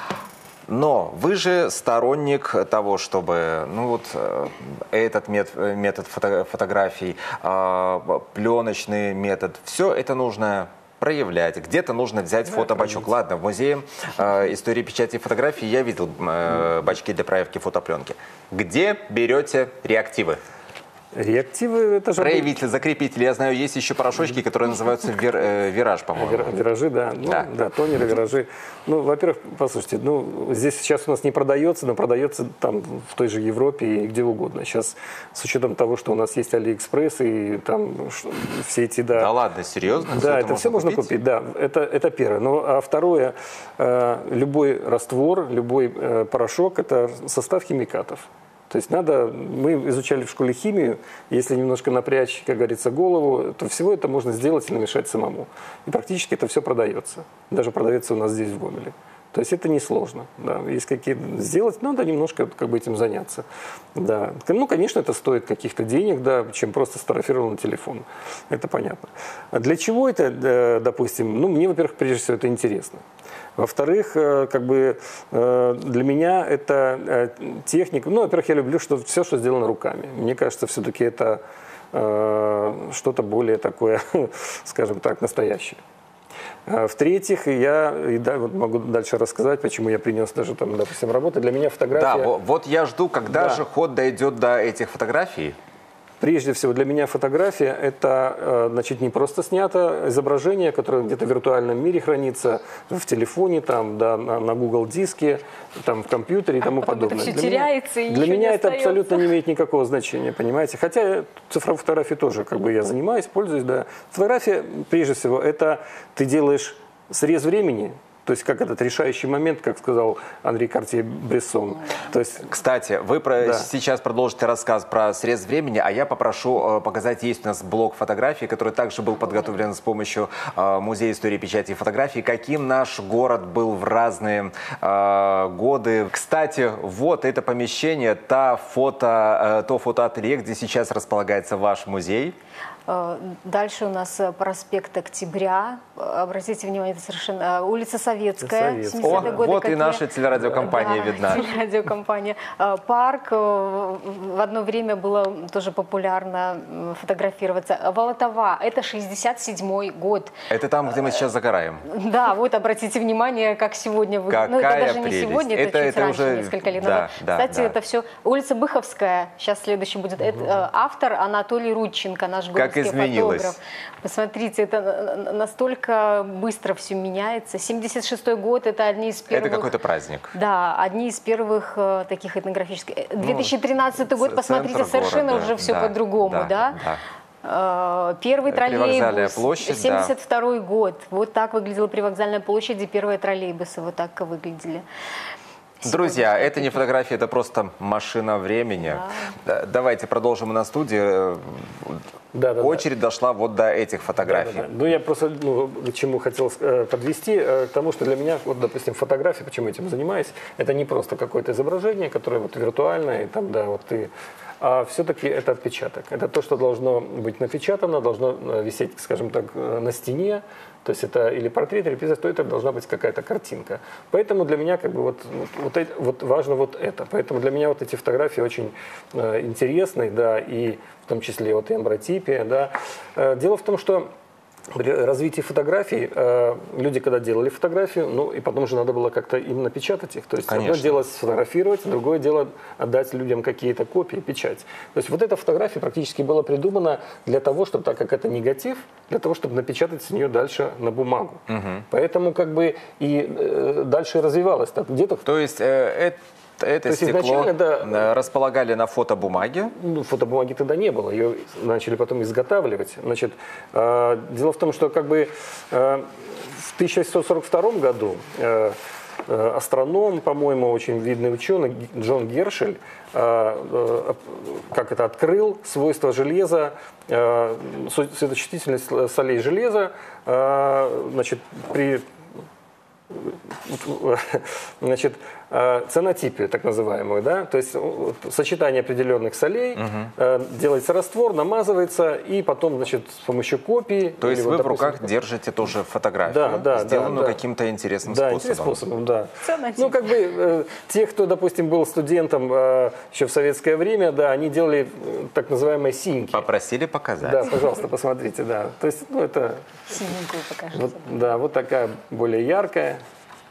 Но вы же сторонник того, чтобы, ну вот, этот метод, метод фото, фотографий, а, пленочный метод, все это нужно проявлять. Где-то нужно взять да, фотобачок. Конечно. Ладно, в музее э, истории печати и фотографии я видел э, бачки для проявки фотопленки. Где берете реактивы? Реактивы это же... Проявители, закрепители. Я знаю, есть еще порошочки, которые называются вир, э, вираж, по-моему. Вир, виражи, да. Ну, да. Да, тонеры, виражи. Ну, во-первых, послушайте, ну, здесь сейчас у нас не продается, но продается там в той же Европе и где угодно. Сейчас с учетом того, что у нас есть Алиэкспресс и там все эти, да... Да ладно, серьезно? Да, это, это все можно купить? купить, да. Это, это первое. Ну, а второе, э, любой раствор, любой э, порошок – это состав химикатов. То есть надо, мы изучали в школе химию, если немножко напрячь, как говорится, голову, то всего это можно сделать и намешать самому. И практически это все продается. Даже продается у нас здесь, в Гомеле. То есть это несложно. Да. Есть какие-то сделать, надо немножко как бы этим заняться. Да. Ну, конечно, это стоит каких-то денег, да, чем просто сфотографировал на телефон. Это понятно. А для чего это, допустим? Ну, мне, во-первых, прежде всего, это интересно. Во-вторых, как бы для меня это техника. Ну, во-первых, я люблю что, все, что сделано руками. Мне кажется, все-таки это что-то более такое, скажем так, настоящее. В-третьих, я и да, вот могу дальше рассказать, почему я принес даже там, допустим, работу. Для меня фотография... Да, вот я жду, когда да. же ход дойдет до этих фотографий. Прежде всего, для меня фотография – это, значит, не просто снято изображение, которое где-то в виртуальном мире хранится, в телефоне, там, да, на, на Google диске, там, в компьютере и тому а подобное. Это все для теряется меня, и для меня это остается. абсолютно не имеет никакого значения, понимаете? Хотя цифровой фотографией тоже как бы я занимаюсь, пользуюсь, да. Фотография, прежде всего, это ты делаешь срез времени. То есть как этот решающий момент, как сказал Анри Картье-Брессон. То есть, кстати, вы про, да. сейчас продолжите рассказ про срез времени, а я попрошу э, показать, есть у нас блок фотографий, который также был подготовлен с помощью э, Музея истории печати и фотографий, каким наш город был в разные э, годы. Кстати, вот это помещение, та фото, э, то фотоателье, где сейчас располагается ваш музей. Дальше у нас проспект Октября. Обратите внимание, это совершенно улица Советская. О, годы, вот и наша телерадиокомпания да, видна. Телерадиокомпания. Парк. В одно время было тоже популярно фотографироваться. Волотова. Это шестьдесят седьмой год. Это там, где мы сейчас загораем. Да, вот обратите внимание, как сегодня выглядит. Ну, это даже прелесть. не сегодня, это, это чуть это раньше, уже... несколько лет да, назад. Да, Кстати, да. это все улица Быховская. Сейчас следующий будет. Угу. Это автор Анатолий Рудченко, наш город. Как изменилось. Фотограф. Посмотрите, это настолько быстро все меняется. семьдесят шестой год, это одни из первых... Это какой-то праздник. Да, одни из первых э, таких этнографических... две тысячи тринадцатый ну, год, посмотрите, совершенно города. Уже все да, по-другому, да? да? да. Первый троллейбус, площадь, семьдесят второй да. год. Вот так выглядела Привокзальная площадь, и первые троллейбусы вот так выглядели. Друзья, Сегодня это не фотография, это просто машина времени. Да. Давайте продолжим на студии. Да, да, очередь да. дошла вот до этих фотографий. Да, да, да. Ну, я просто ну, к чему хотел э, подвести, э, к тому, что для меня, вот, допустим, фотография, почему этим занимаюсь, это не просто какое-то изображение, которое вот виртуальное, и там, да, вот ты... А все-таки это отпечаток. Это то, что должно быть напечатано, должно висеть, скажем так, на стене. То есть это или портрет, или пейзаж, то это должна быть какая-то картинка. Поэтому для меня как бы вот, вот, вот, вот важно вот это. Поэтому для меня вот эти фотографии очень э, интересны, да, и в том числе вот и амбротипия, да. Э, дело в том, что при развитии фотографий э, люди, когда делали фотографию, ну и потом же надо было как-то им напечатать их. То есть Конечно. одно дело сфотографировать, другое дело отдать людям какие-то копии, печать. То есть вот эта фотография практически была придумана для того, чтобы, так как это негатив, для того, чтобы напечатать с нее дальше на бумагу. Угу. Поэтому как бы и э, дальше развивалось. Так, где-то... То есть э, это... Это стекло да, располагали на фотобумаге? Ну, фотобумаги тогда не было, ее начали потом изготавливать. Значит, э, дело в том, что как бы э, в тысяча восемьсот сорок втором году э, э, астроном, по-моему, очень видный ученый Джон Гершель, э, э, как это открыл свойства железа, э, светочувствительность солей железа, э, значит, при значит, ценотипию, так называемую, да, то есть сочетание определенных солей, угу. делается раствор, намазывается, и потом, значит, с помощью копии... То есть вы вот, в допустим, руках как... держите тоже фотографию, да, да, сделанную да, да. каким-то интересным да, способом. интересным способом, да. Ценотип. Ну, как бы, э, те, кто, допустим, был студентом э, еще в советское время, да, они делали э, так называемые синьки. Попросили показать. Да, пожалуйста, посмотрите, да. То есть, ну, это... Синенькую покажите. Вот, да, вот такая более яркая.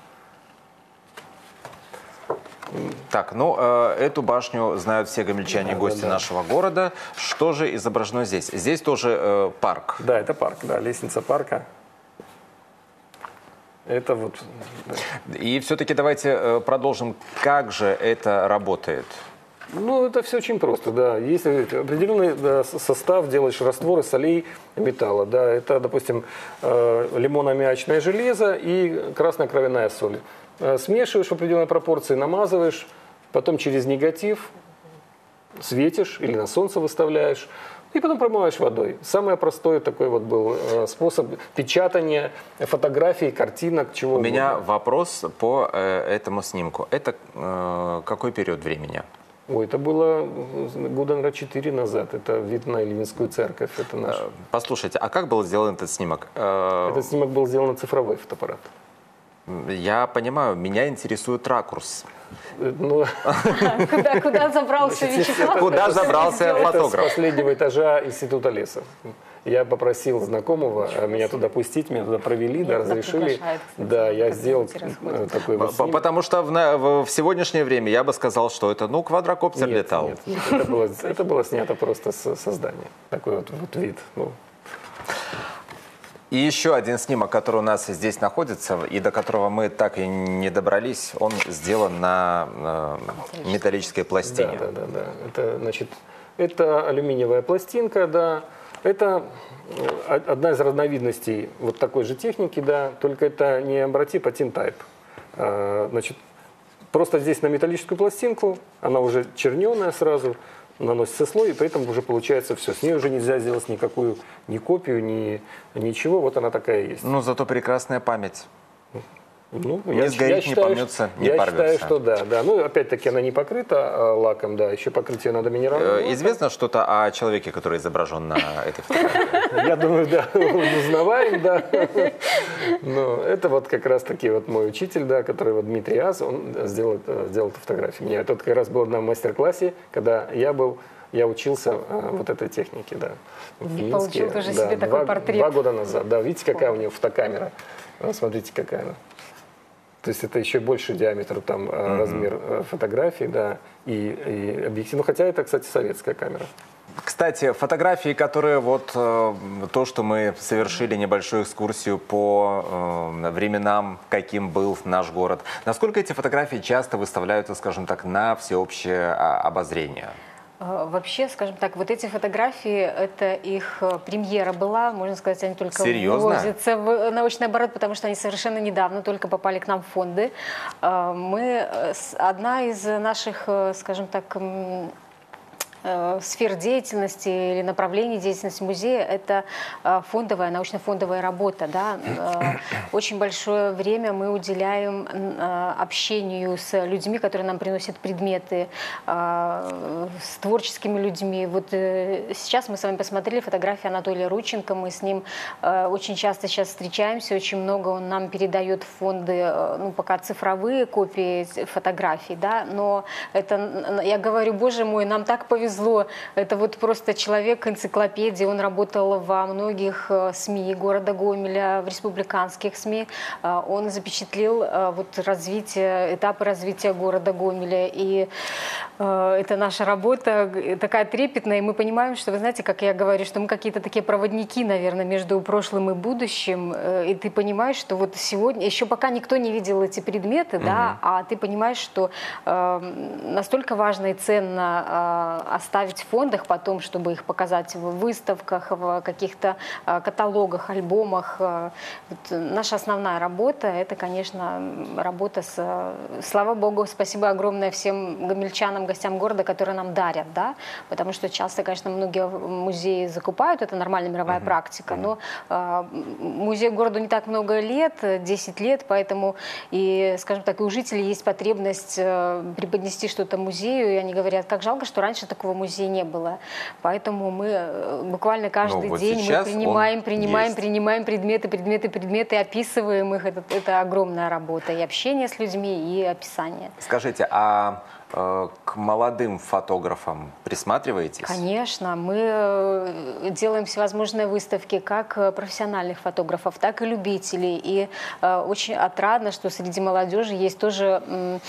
Так, ну, э, эту башню знают все гомельчане, да, гости да, да. нашего города. Что же изображено здесь? Здесь тоже э, парк. Да, это парк, да, лестница парка. Это вот... И все-таки давайте э, продолжим. Как же это работает? Ну, это все очень просто, да. Если определенный да, состав, делаешь раствор из солей металла, да, это, допустим, э, лимонно-аммиачное железо и красная кровяная соль. Э, смешиваешь в определенной пропорции, намазываешь, потом через негатив светишь или на солнце выставляешь, и потом промываешь водой. Самый простой такой вот был э, способ печатания фотографий, картинок, чего У угодно. меня вопрос по э, этому снимку. Это э, какой период времени? Ой, это было года, наверное, четыре назад. Это вид на Ильинскую церковь. Это наш. Послушайте, а как был сделан этот снимок? Этот снимок был сделан на цифровой фотоаппарат. Я понимаю, меня интересует ракурс. Ну, Куда, куда забрался Вячеслав? Куда забрался это фотограф? с последнего этажа Института леса. Я попросил знакомого меня туда пустить, меня туда провели, да, разрешили. Да, я сделал такой вот снимок. Потому что в, на- в- в сегодняшнее время я бы сказал, что это, ну, квадрокоптер Нет, летал. нет, нет, это было, это было снято просто с создания. Такой вот, вот вид. Ну. И еще один снимок, который у нас здесь находится, и до которого мы так и не добрались, он сделан на э, металлической пластине. Да, да, да, да. Это, значит, это алюминиевая пластинка, да. Это э, одна из разновидностей вот такой же техники, да, только это не амбротип, а тинтайп. Э, значит, просто здесь на металлическую пластинку, она уже черненая сразу, наносится слой, и поэтому уже получается все. С ней уже нельзя сделать никакую ни копию, ни ничего. Вот она такая есть. Ну, зато прекрасная память. Ну, Не я, сгорит, я не считаю, помнется, не я порвется. считаю, что да, да. Ну, опять-таки, она не покрыта а, лаком, да. Еще покрытие надо минеральным лаком. Э, Известно что-то о человеке, который изображен на этой фотографии? Я думаю, да, узнаваем, да. Но это вот как раз таки вот мой учитель, да, который вот Дмитрий Аз, он сделал, сделал эту фотографию. Меня это как раз был на мастер-классе, когда я был, я учился а, вот этой технике, да. В И Минске, получил тоже да, себе два, такой портрет. Два года назад, да. Видите, какая у него фотокамера? А, смотрите, какая она. То есть это еще больше диаметр, там, mm-hmm. размер фотографии, да, и, и объектив. Ну, хотя это, кстати, советская камера. Кстати, фотографии, которые вот э, то, что мы совершили небольшую экскурсию по э, временам, каким был наш город. Насколько эти фотографии часто выставляются, скажем так, на всеобщее а, обозрение? Вообще, скажем так, вот эти фотографии, это их премьера была, можно сказать, они только Серьезно? вводятся в научный оборот, потому что они совершенно недавно только попали к нам в фонды. Мы, одна из наших, скажем так, э, сфер деятельности или направлений деятельности музея – это э, фондовая, научно-фондовая работа. Да? Э, очень большое время мы уделяем э, общению с людьми, которые нам приносят предметы, э, с творческими людьми. Вот э, сейчас мы с вами посмотрели фотографии Анатолия Рудченко, мы с ним э, очень часто сейчас встречаемся, очень много он нам передает в фонды, э, ну, пока цифровые копии фотографий, да, но это, я говорю, боже мой, нам так повезло, это вот просто человек-энциклопедия, он работал во многих СМИ города Гомеля, в республиканских СМИ, он запечатлел вот развитие, этапы развития города Гомеля, и это наша работа такая трепетная, и мы понимаем, что, вы знаете, как я говорю, что мы какие-то такие проводники, наверное, между прошлым и будущим, и ты понимаешь, что вот сегодня, еще пока никто не видел эти предметы, mm-hmm. да, а ты понимаешь, что э, настолько важно и ценно э, оставить в фондах потом, чтобы их показать в выставках, в каких-то э, каталогах, альбомах. Э, вот наша основная работа – это, конечно, работа с… Слава Богу, спасибо огромное всем гомельчанам, гостям города, которые нам дарят, да, потому что часто, конечно, многие музеи закупают, это нормальная мировая mm-hmm. практика, но э, музею города не так много лет, десять лет, поэтому и, скажем так, и у жителей есть потребность э, преподнести что-то музею, и они говорят, как жалко, что раньше такого музея не было. Поэтому мы э, буквально каждый ну, вот день мы принимаем, принимаем, есть. принимаем предметы, предметы, предметы, описываем их. Это, это огромная работа, и общение с людьми, и описание. Скажите, а к молодым фотографам присматриваетесь? Конечно, мы делаем всевозможные выставки как профессиональных фотографов, так и любителей. И э, очень отрадно, что среди молодежи есть тоже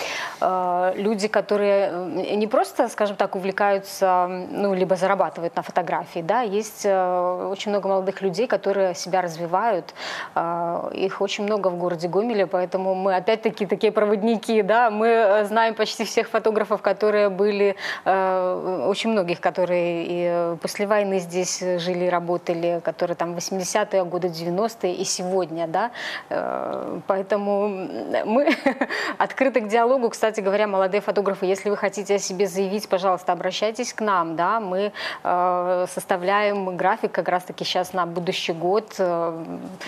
э, люди, которые не просто, скажем так, увлекаются, ну, либо зарабатывают на фотографии, да, есть э, очень много молодых людей, которые себя развивают. Э, их очень много в городе Гомеле, поэтому мы опять-таки такие проводники, да, мы знаем почти всех фотографов, фотографов, которые были, э, очень многих, которые и после войны здесь жили, работали, которые там восьмидесятые годы, девяностые и сегодня, да, э, поэтому мы открыты к диалогу. Кстати говоря, молодые фотографы, если вы хотите о себе заявить, пожалуйста, обращайтесь к нам, да, мы э, составляем график как раз-таки сейчас на будущий год, э,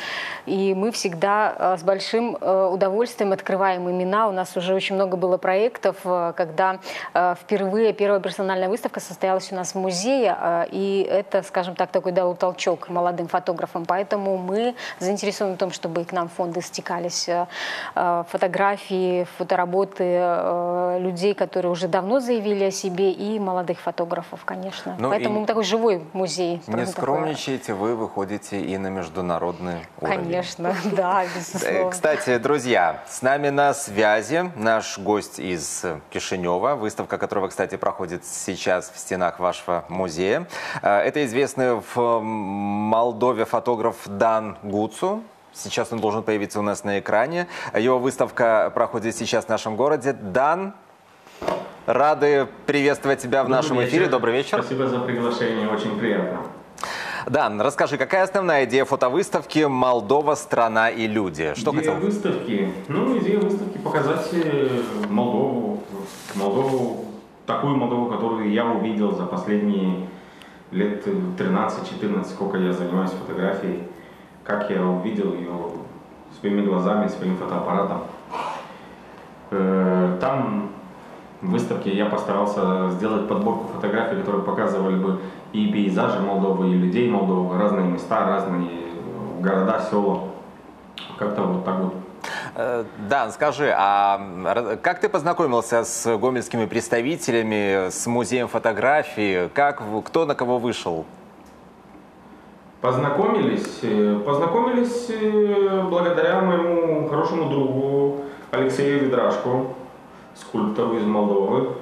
и мы всегда с большим удовольствием открываем имена. У нас уже очень много было проектов, когда когда э, впервые первая персональная выставка состоялась у нас в музее, э, и это, скажем так, такой дал толчок молодым фотографам, поэтому мы заинтересованы в том, чтобы к нам в фонды стекались э, фотографии, фотоработы э, людей, которые уже давно заявили о себе, и молодых фотографов, конечно. Ну, поэтому мы такой живой музей. Не скромничайте, вы выходите и на международный уровень. Конечно, да, безусловно. Кстати, друзья, с нами на связи наш гость из Кишинева, выставка которого, кстати, проходит сейчас в стенах вашего музея. Это известный в Молдове фотограф Дан Гуцу. Сейчас он должен появиться у нас на экране. Его выставка проходит сейчас в нашем городе. Дан, рады приветствовать тебя в Добрый нашем вечер. эфире. Добрый вечер. Спасибо за приглашение, очень приятно. Дан, расскажи, какая основная идея фотовыставки «Молдова. Страна и люди»? Что идея хотел? выставки? Ну, идея выставки показать Молдову, Молдову, такую Молдову, которую я увидел за последние лет тринадцать-четырнадцать, сколько я занимаюсь фотографией, как я увидел ее своими глазами, своим фотоаппаратом. Там в выставке я постарался сделать подборку фотографий, которые показывали бы и пейзажи Молдовы, и людей Молдовы, разные места, разные города, села. Как-то вот так вот. Дан, скажи, а как ты познакомился с гомельскими представителями, с музеем фотографии? Как, кто на кого вышел? Познакомились, познакомились благодаря моему хорошему другу Алексею Ведрашку, скульптору из Молдовы.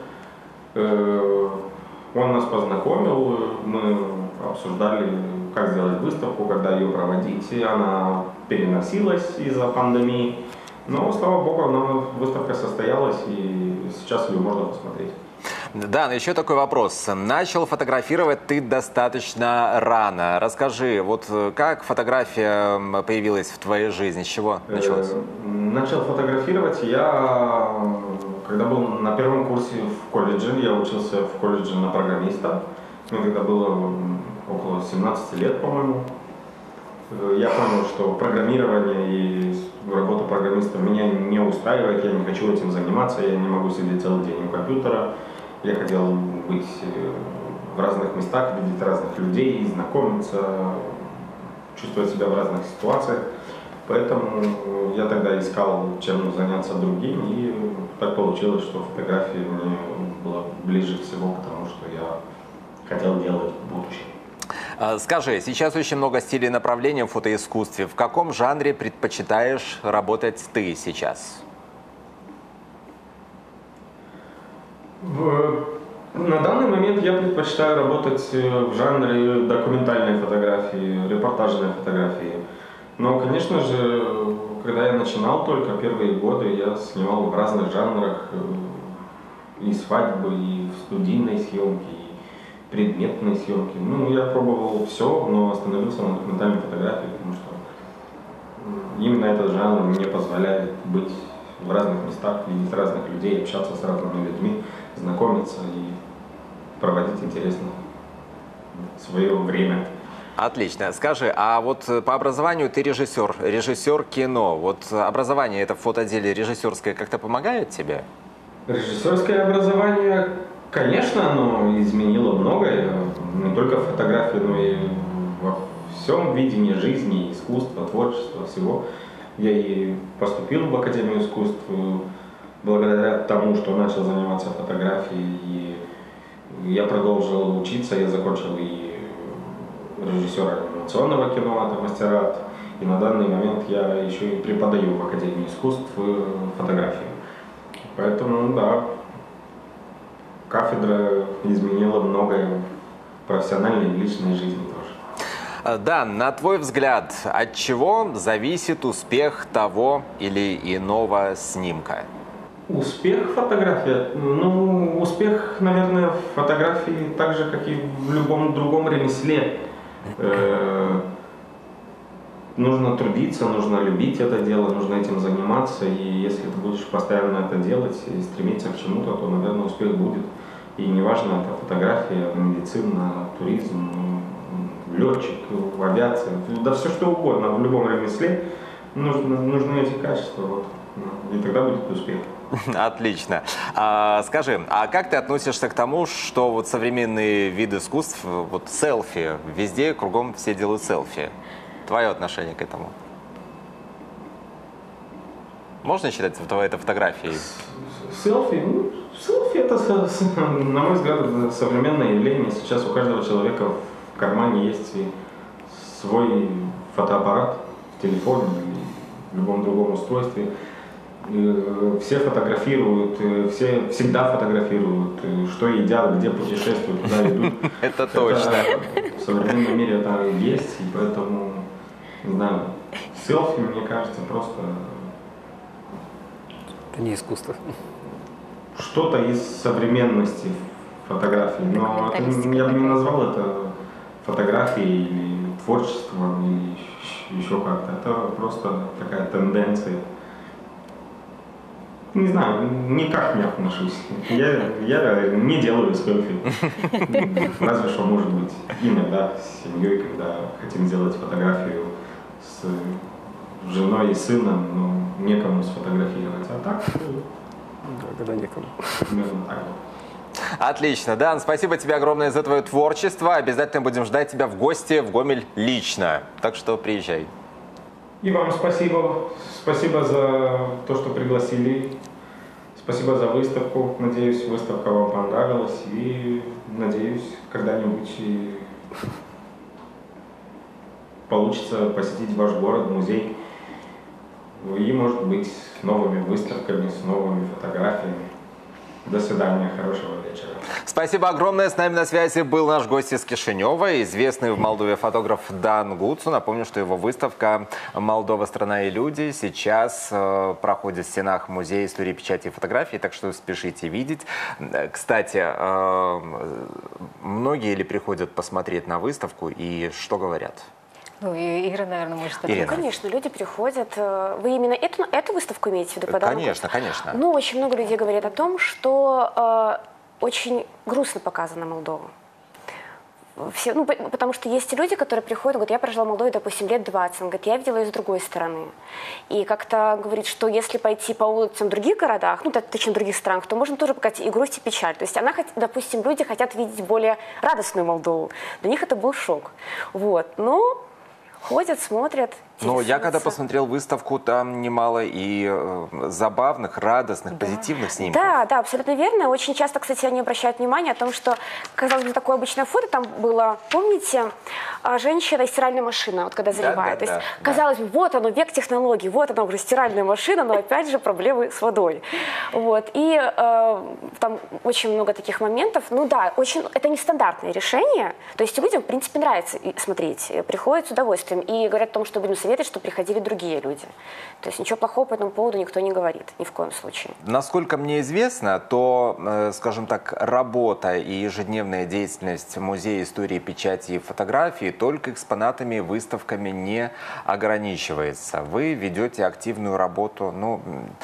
Он нас познакомил, мы обсуждали, как сделать выставку, когда ее проводить. Она переносилась из-за пандемии, но, слава богу, она, выставка состоялась, и сейчас ее можно посмотреть. Да, еще такой вопрос. Начал фотографировать ты достаточно рано. Расскажи, вот как фотография появилась в твоей жизни? С чего началось? Начал фотографировать я, когда был на первом курсе в колледже, я учился в колледже на программиста. Мне тогда было около семнадцати лет, по-моему. Я понял, что программирование и работа программистом меня не устраивает, я не хочу этим заниматься, я не могу сидеть целый день у компьютера. Я хотел быть в разных местах, видеть разных людей, знакомиться, чувствовать себя в разных ситуациях. Поэтому я тогда искал, чем заняться другим, и так получилось, что фотография мне была ближе всего к тому, что я хотел делать в будущем. Скажи, сейчас очень много стилей и направлений в фотоискусстве. В каком жанре предпочитаешь работать ты сейчас? В... На данный момент я предпочитаю работать в жанре документальной фотографии, репортажной фотографии. Но, конечно же, когда я начинал только первые годы, я снимал в разных жанрах и свадьбы, и студийной съемки, и предметной съемки. Ну, я пробовал все, но остановился на документальной фотографии, потому что именно этот жанр мне позволяет быть в разных местах, видеть разных людей, общаться с разными людьми, знакомиться и проводить интересно свое время. Отлично. Скажи, а вот по образованию ты режиссер, режиссер кино. Вот образование это в фотоделе режиссерское как-то помогает тебе? Режиссерское образование, конечно, оно изменило многое. Не только в фотографии, но и во всем видении жизни, искусства, творчества, всего. Я и поступил в Академию искусств благодаря тому, что начал заниматься фотографией. И я продолжил учиться, я закончил и режиссера анимационного кино от Мастерат. И на данный момент я еще и преподаю в Академии искусств фотографию. Поэтому, да, кафедра изменила многое в профессиональной и личной жизни тоже. Да, на твой взгляд, от чего зависит успех того или иного снимка? Успех фотографии? Ну, успех, наверное, в фотографии так же, как и в любом другом ремесле. Э, нужно трудиться, нужно любить это дело, нужно этим заниматься. И если ты будешь постоянно это делать и стремиться к чему-то, то, наверное, успех будет. И неважно, это фотография, медицина, туризм, летчик, авиация, да все что угодно, в любом ремесле нужны, нужны эти качества. Вот. И тогда будет успех. Отлично. А, скажи, а как ты относишься к тому, что вот современные виды искусств, вот селфи, везде, кругом все делают селфи? Твое отношение к этому? Можно считать это фотографией? Селфи? Ну, селфи это, на мой взгляд, современное явление. Сейчас у каждого человека в кармане есть свой фотоаппарат в телефоне или в любом другом устройстве. Все фотографируют, все всегда фотографируют, что едят, где путешествуют, куда идут. Это точно. В современном мире это есть, и поэтому, не знаю, селфи, мне кажется, просто... Это не искусство. Что-то из современности фотографии, но это, я бы не назвал это фотографией или творчеством, или еще как-то. Это просто такая тенденция. Не знаю, никак не отношусь. Я, я не делаю селфи. Разве что, может быть, иногда с семьей, когда хотим сделать фотографию с женой и сыном, но некому сфотографировать. А так? Да, когда некому. Примерно так вот. Отлично. Дан, спасибо тебе огромное за твое творчество. Обязательно будем ждать тебя в гости в Гомель лично. Так что приезжай. И вам спасибо. Спасибо за то, что пригласили. Спасибо за выставку. Надеюсь, выставка вам понравилась. И надеюсь, когда-нибудь получится посетить ваш город, музей. И, может быть, с новыми выставками, с новыми фотографиями. До свидания, хорошего вечера. Спасибо огромное. С нами на связи был наш гость из Кишинева, известный в Молдове фотограф Дан Гуцу. Напомню, что его выставка «Молдова. Страна и люди» сейчас э, проходит в стенах Музея истории печати и фотографии, так что спешите видеть. Кстати, э, многие ли приходят посмотреть на выставку и что говорят? Ну, и Ира, наверное, может ответить. Ирина. Ну, конечно, люди приходят. Вы именно эту, эту выставку имеете в виду? Подарок? Конечно, конечно. Ну, очень много людей говорят о том, что э, очень грустно показана Молдова. Все, ну, потому что есть люди, которые приходят, говорят, я прожила в Молдове, допустим, лет двадцать. Он говорит, я видела ее с другой стороны. И как-то говорит, что если пойти по улицам в других городах, ну, точнее, в других странах, то можно тоже показать и грусть, и печаль. То есть она, допустим, люди хотят видеть более радостную Молдову. Для них это был шок. Вот. Но ходят, смотрят. Но я когда посмотрел выставку, там немало и э, забавных, радостных, да. позитивных снимков. Да, да, абсолютно верно. Очень часто, кстати, они обращают внимание о том, что, казалось бы, такое обычное фото там было, помните, женщина и стиральная машина, вот когда заливает. Да, да, То есть, да, казалось да. бы, вот оно, век технологий, вот она уже стиральная машина, но опять же проблемы с водой. Вот. И э, там очень много таких моментов. Ну да, очень, это нестандартное решение. То есть людям, в принципе, нравится смотреть, приходят с удовольствием. И говорят о том, что будем советовать, что приходили другие люди. То есть ничего плохого по этому поводу никто не говорит, ни в коем случае. Насколько мне известно, то, скажем так, работа и ежедневная деятельность Музея истории печати и фотографии только экспонатами, выставками не ограничивается. Вы ведете активную работу. Ну,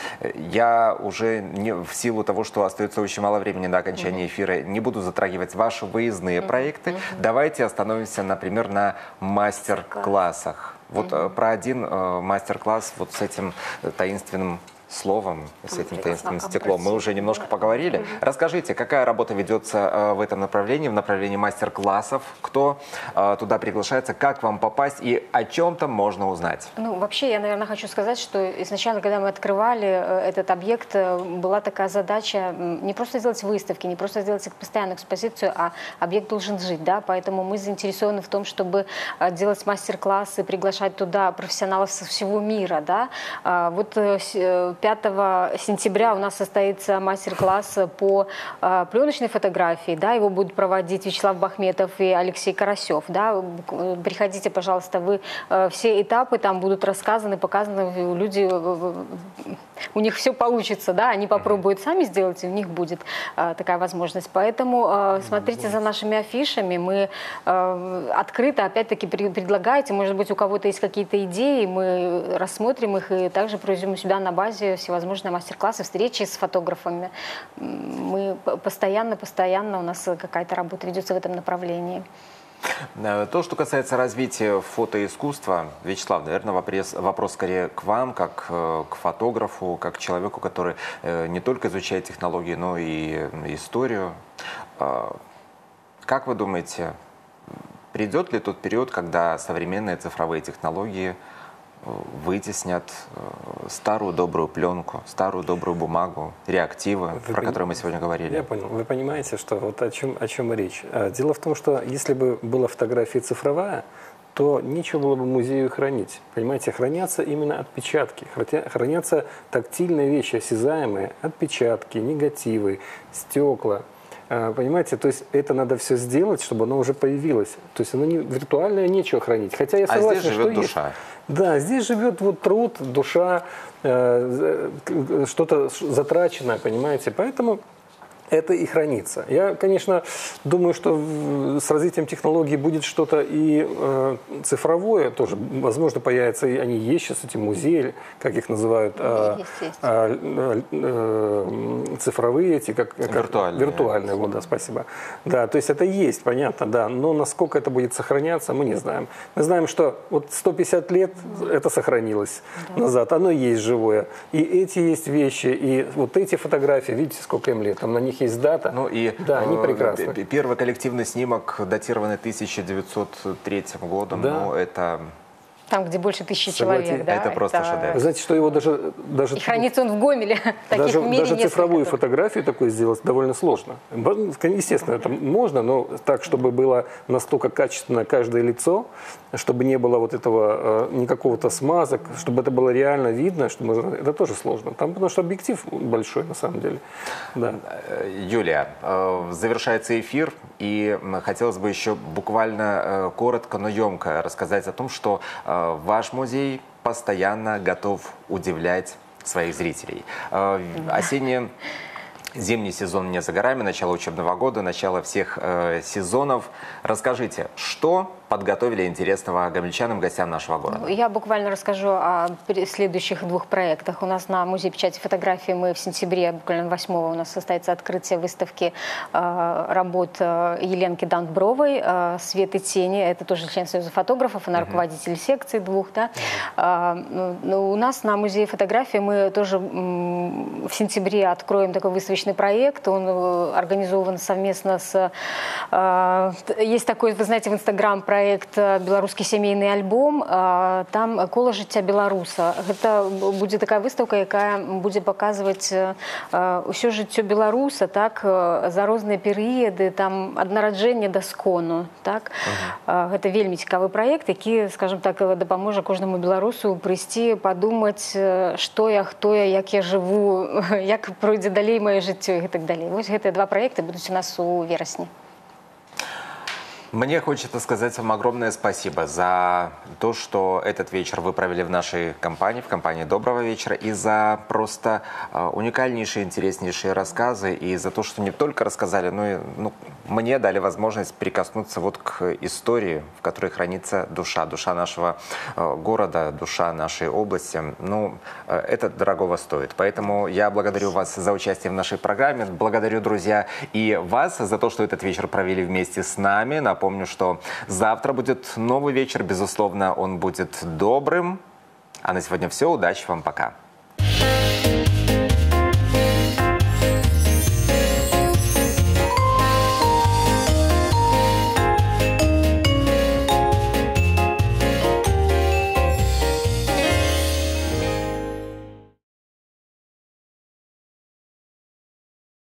я уже не, в силу того, что остается очень мало времени до окончания эфира, не буду затрагивать ваши выездные проекты. Давайте остановимся, например, на мастер-классах. Вот mm-hmm. про один э, мастер-класс вот с этим таинственным словом, с этим таинственным стеклом мы уже немножко поговорили. Mm-hmm. Расскажите, какая работа ведется э, в этом направлении, в направлении мастер-классов, кто э, туда приглашается, как вам попасть и о чем там можно узнать? Ну, вообще, я, наверное, хочу сказать, что изначально, когда мы открывали этот объект, была такая задача не просто сделать выставки, не просто сделать постоянную экспозицию, а объект должен жить, да, поэтому мы заинтересованы в том, чтобы делать мастер-классы, приглашать туда профессионалов со всего мира, да. Вот пятого сентября у нас состоится мастер-класс по э, пленочной фотографии, да, его будут проводить Вячеслав Бахметов и Алексей Карасев, да, приходите, пожалуйста, вы, э, все этапы там будут рассказаны, показаны, люди, э, у них все получится, да, они попробуют сами сделать, и у них будет э, такая возможность, поэтому э, смотрите за нашими афишами, мы э, открыто, опять-таки, предлагаете, может быть, у кого-то есть какие-то идеи, мы рассмотрим их и также проведем у себя на базе всевозможные мастер-классы, встречи с фотографами. Мы постоянно-постоянно, у нас какая-то работа ведется в этом направлении. То, что касается развития фотоискусства, Вячеслав, наверное, вопрос, вопрос скорее к вам, как к фотографу, как к человеку, который не только изучает технологии, но и историю. Как вы думаете, придет ли тот период, когда современные цифровые технологии вытеснят старую добрую пленку, старую добрую бумагу, реактивы, Вы про пон... которые мы сегодня говорили? Я понял. Вы понимаете, что вот о чем, о чем речь. Дело в том, что если бы была фотография цифровая, то нечего было бы музею хранить. Понимаете, хранятся именно отпечатки, хранятся тактильные вещи, осязаемые, отпечатки, негативы, стекла. Понимаете, то есть это надо все сделать, чтобы оно уже появилось. То есть оно не, виртуальное нечего хранить. Хотя я согласен, а здесь живет что душа. Есть. Да, здесь живет вот труд, душа, э, что-то затраченное, понимаете. Поэтому это и хранится. Я, конечно, думаю, что с развитием технологий будет что-то и э, цифровое тоже. Возможно, появятся, и они есть сейчас, эти музеи, как их называют, э, э, э, цифровые эти, как, как виртуальные. Виртуальные, вот, да, спасибо. Да, то есть это есть, понятно, да. Но насколько это будет сохраняться, мы не знаем. Мы знаем, что вот сто пятьдесят лет это сохранилось да. назад, оно есть живое. И эти есть вещи, и вот эти фотографии, видите, сколько им лет, там на них есть дата. Ну и да, они прекрасны. Первый коллективный снимок, датированный тысяча девятьсот третьим годом, да. ну это... Там, где больше тысячи человек, да? Это просто это... шедевр. Знаете, что его даже... даже и хранится он в Гомеле. Таких даже в мире даже цифровую которых... фотографию такую сделать довольно сложно. Естественно, это можно, но так, чтобы было настолько качественно каждое лицо, чтобы не было вот этого, никакого-то смазок, чтобы это было реально видно, что можно, это тоже сложно. Там, потому что объектив большой, на самом деле. Да. Юлия, завершается эфир, и хотелось бы еще буквально коротко, но емко рассказать о том, что ваш музей постоянно готов удивлять своих зрителей. Осенний, зимний сезон не за горами, начало учебного года, начало всех э, сезонов. Расскажите, что подготовили интересного гомельчанам, гостям нашего города? Я буквально расскажу о следующих двух проектах. У нас на Музее печати и фотографии мы в сентябре, буквально восьмого, у нас состоится открытие выставки э, работ Еленки Дантбровой «Свет и тени». Это тоже член Союза фотографов, она руководитель секции двух. Да? Э, у нас на Музее фотографии мы тоже в сентябре откроем такой выставочный проект. Он организован совместно с... Есть такой, вы знаете, в Инстаграм проект «Белорусский семейный альбом». Там «Коло життя беларуса». Это будет такая выставка, яка будет показывать ўсё жыццё беларуса, так, за розныя перыяды, там, ад нараджэння да скону. Так? Uh-huh. Гэта вельмі цікавы праект, які, скажем так, дапаможа кожнаму беларусу прыйсці, падумаць, што я, хто я, як я жыву, як пройдзе далей маё жыццё і так далей. Вось гэтыя два праекты будуць у нас у верасні. Мне хочется сказать вам огромное спасибо за то, что этот вечер вы провели в нашей компании, в компании «Доброго вечера», и за просто э, уникальнейшие, интереснейшие рассказы, и за то, что не только рассказали, но и ну, мне дали возможность прикоснуться вот к истории, в которой хранится душа, душа нашего э, города, душа нашей области. Ну, э, это дорогого стоит. Поэтому я благодарю вас за участие в нашей программе, благодарю, друзья, и вас за то, что этот вечер провели вместе с нами. Напомню, что завтра будет новый вечер, безусловно, он будет добрым. А на сегодня все. Удачи вам, пока.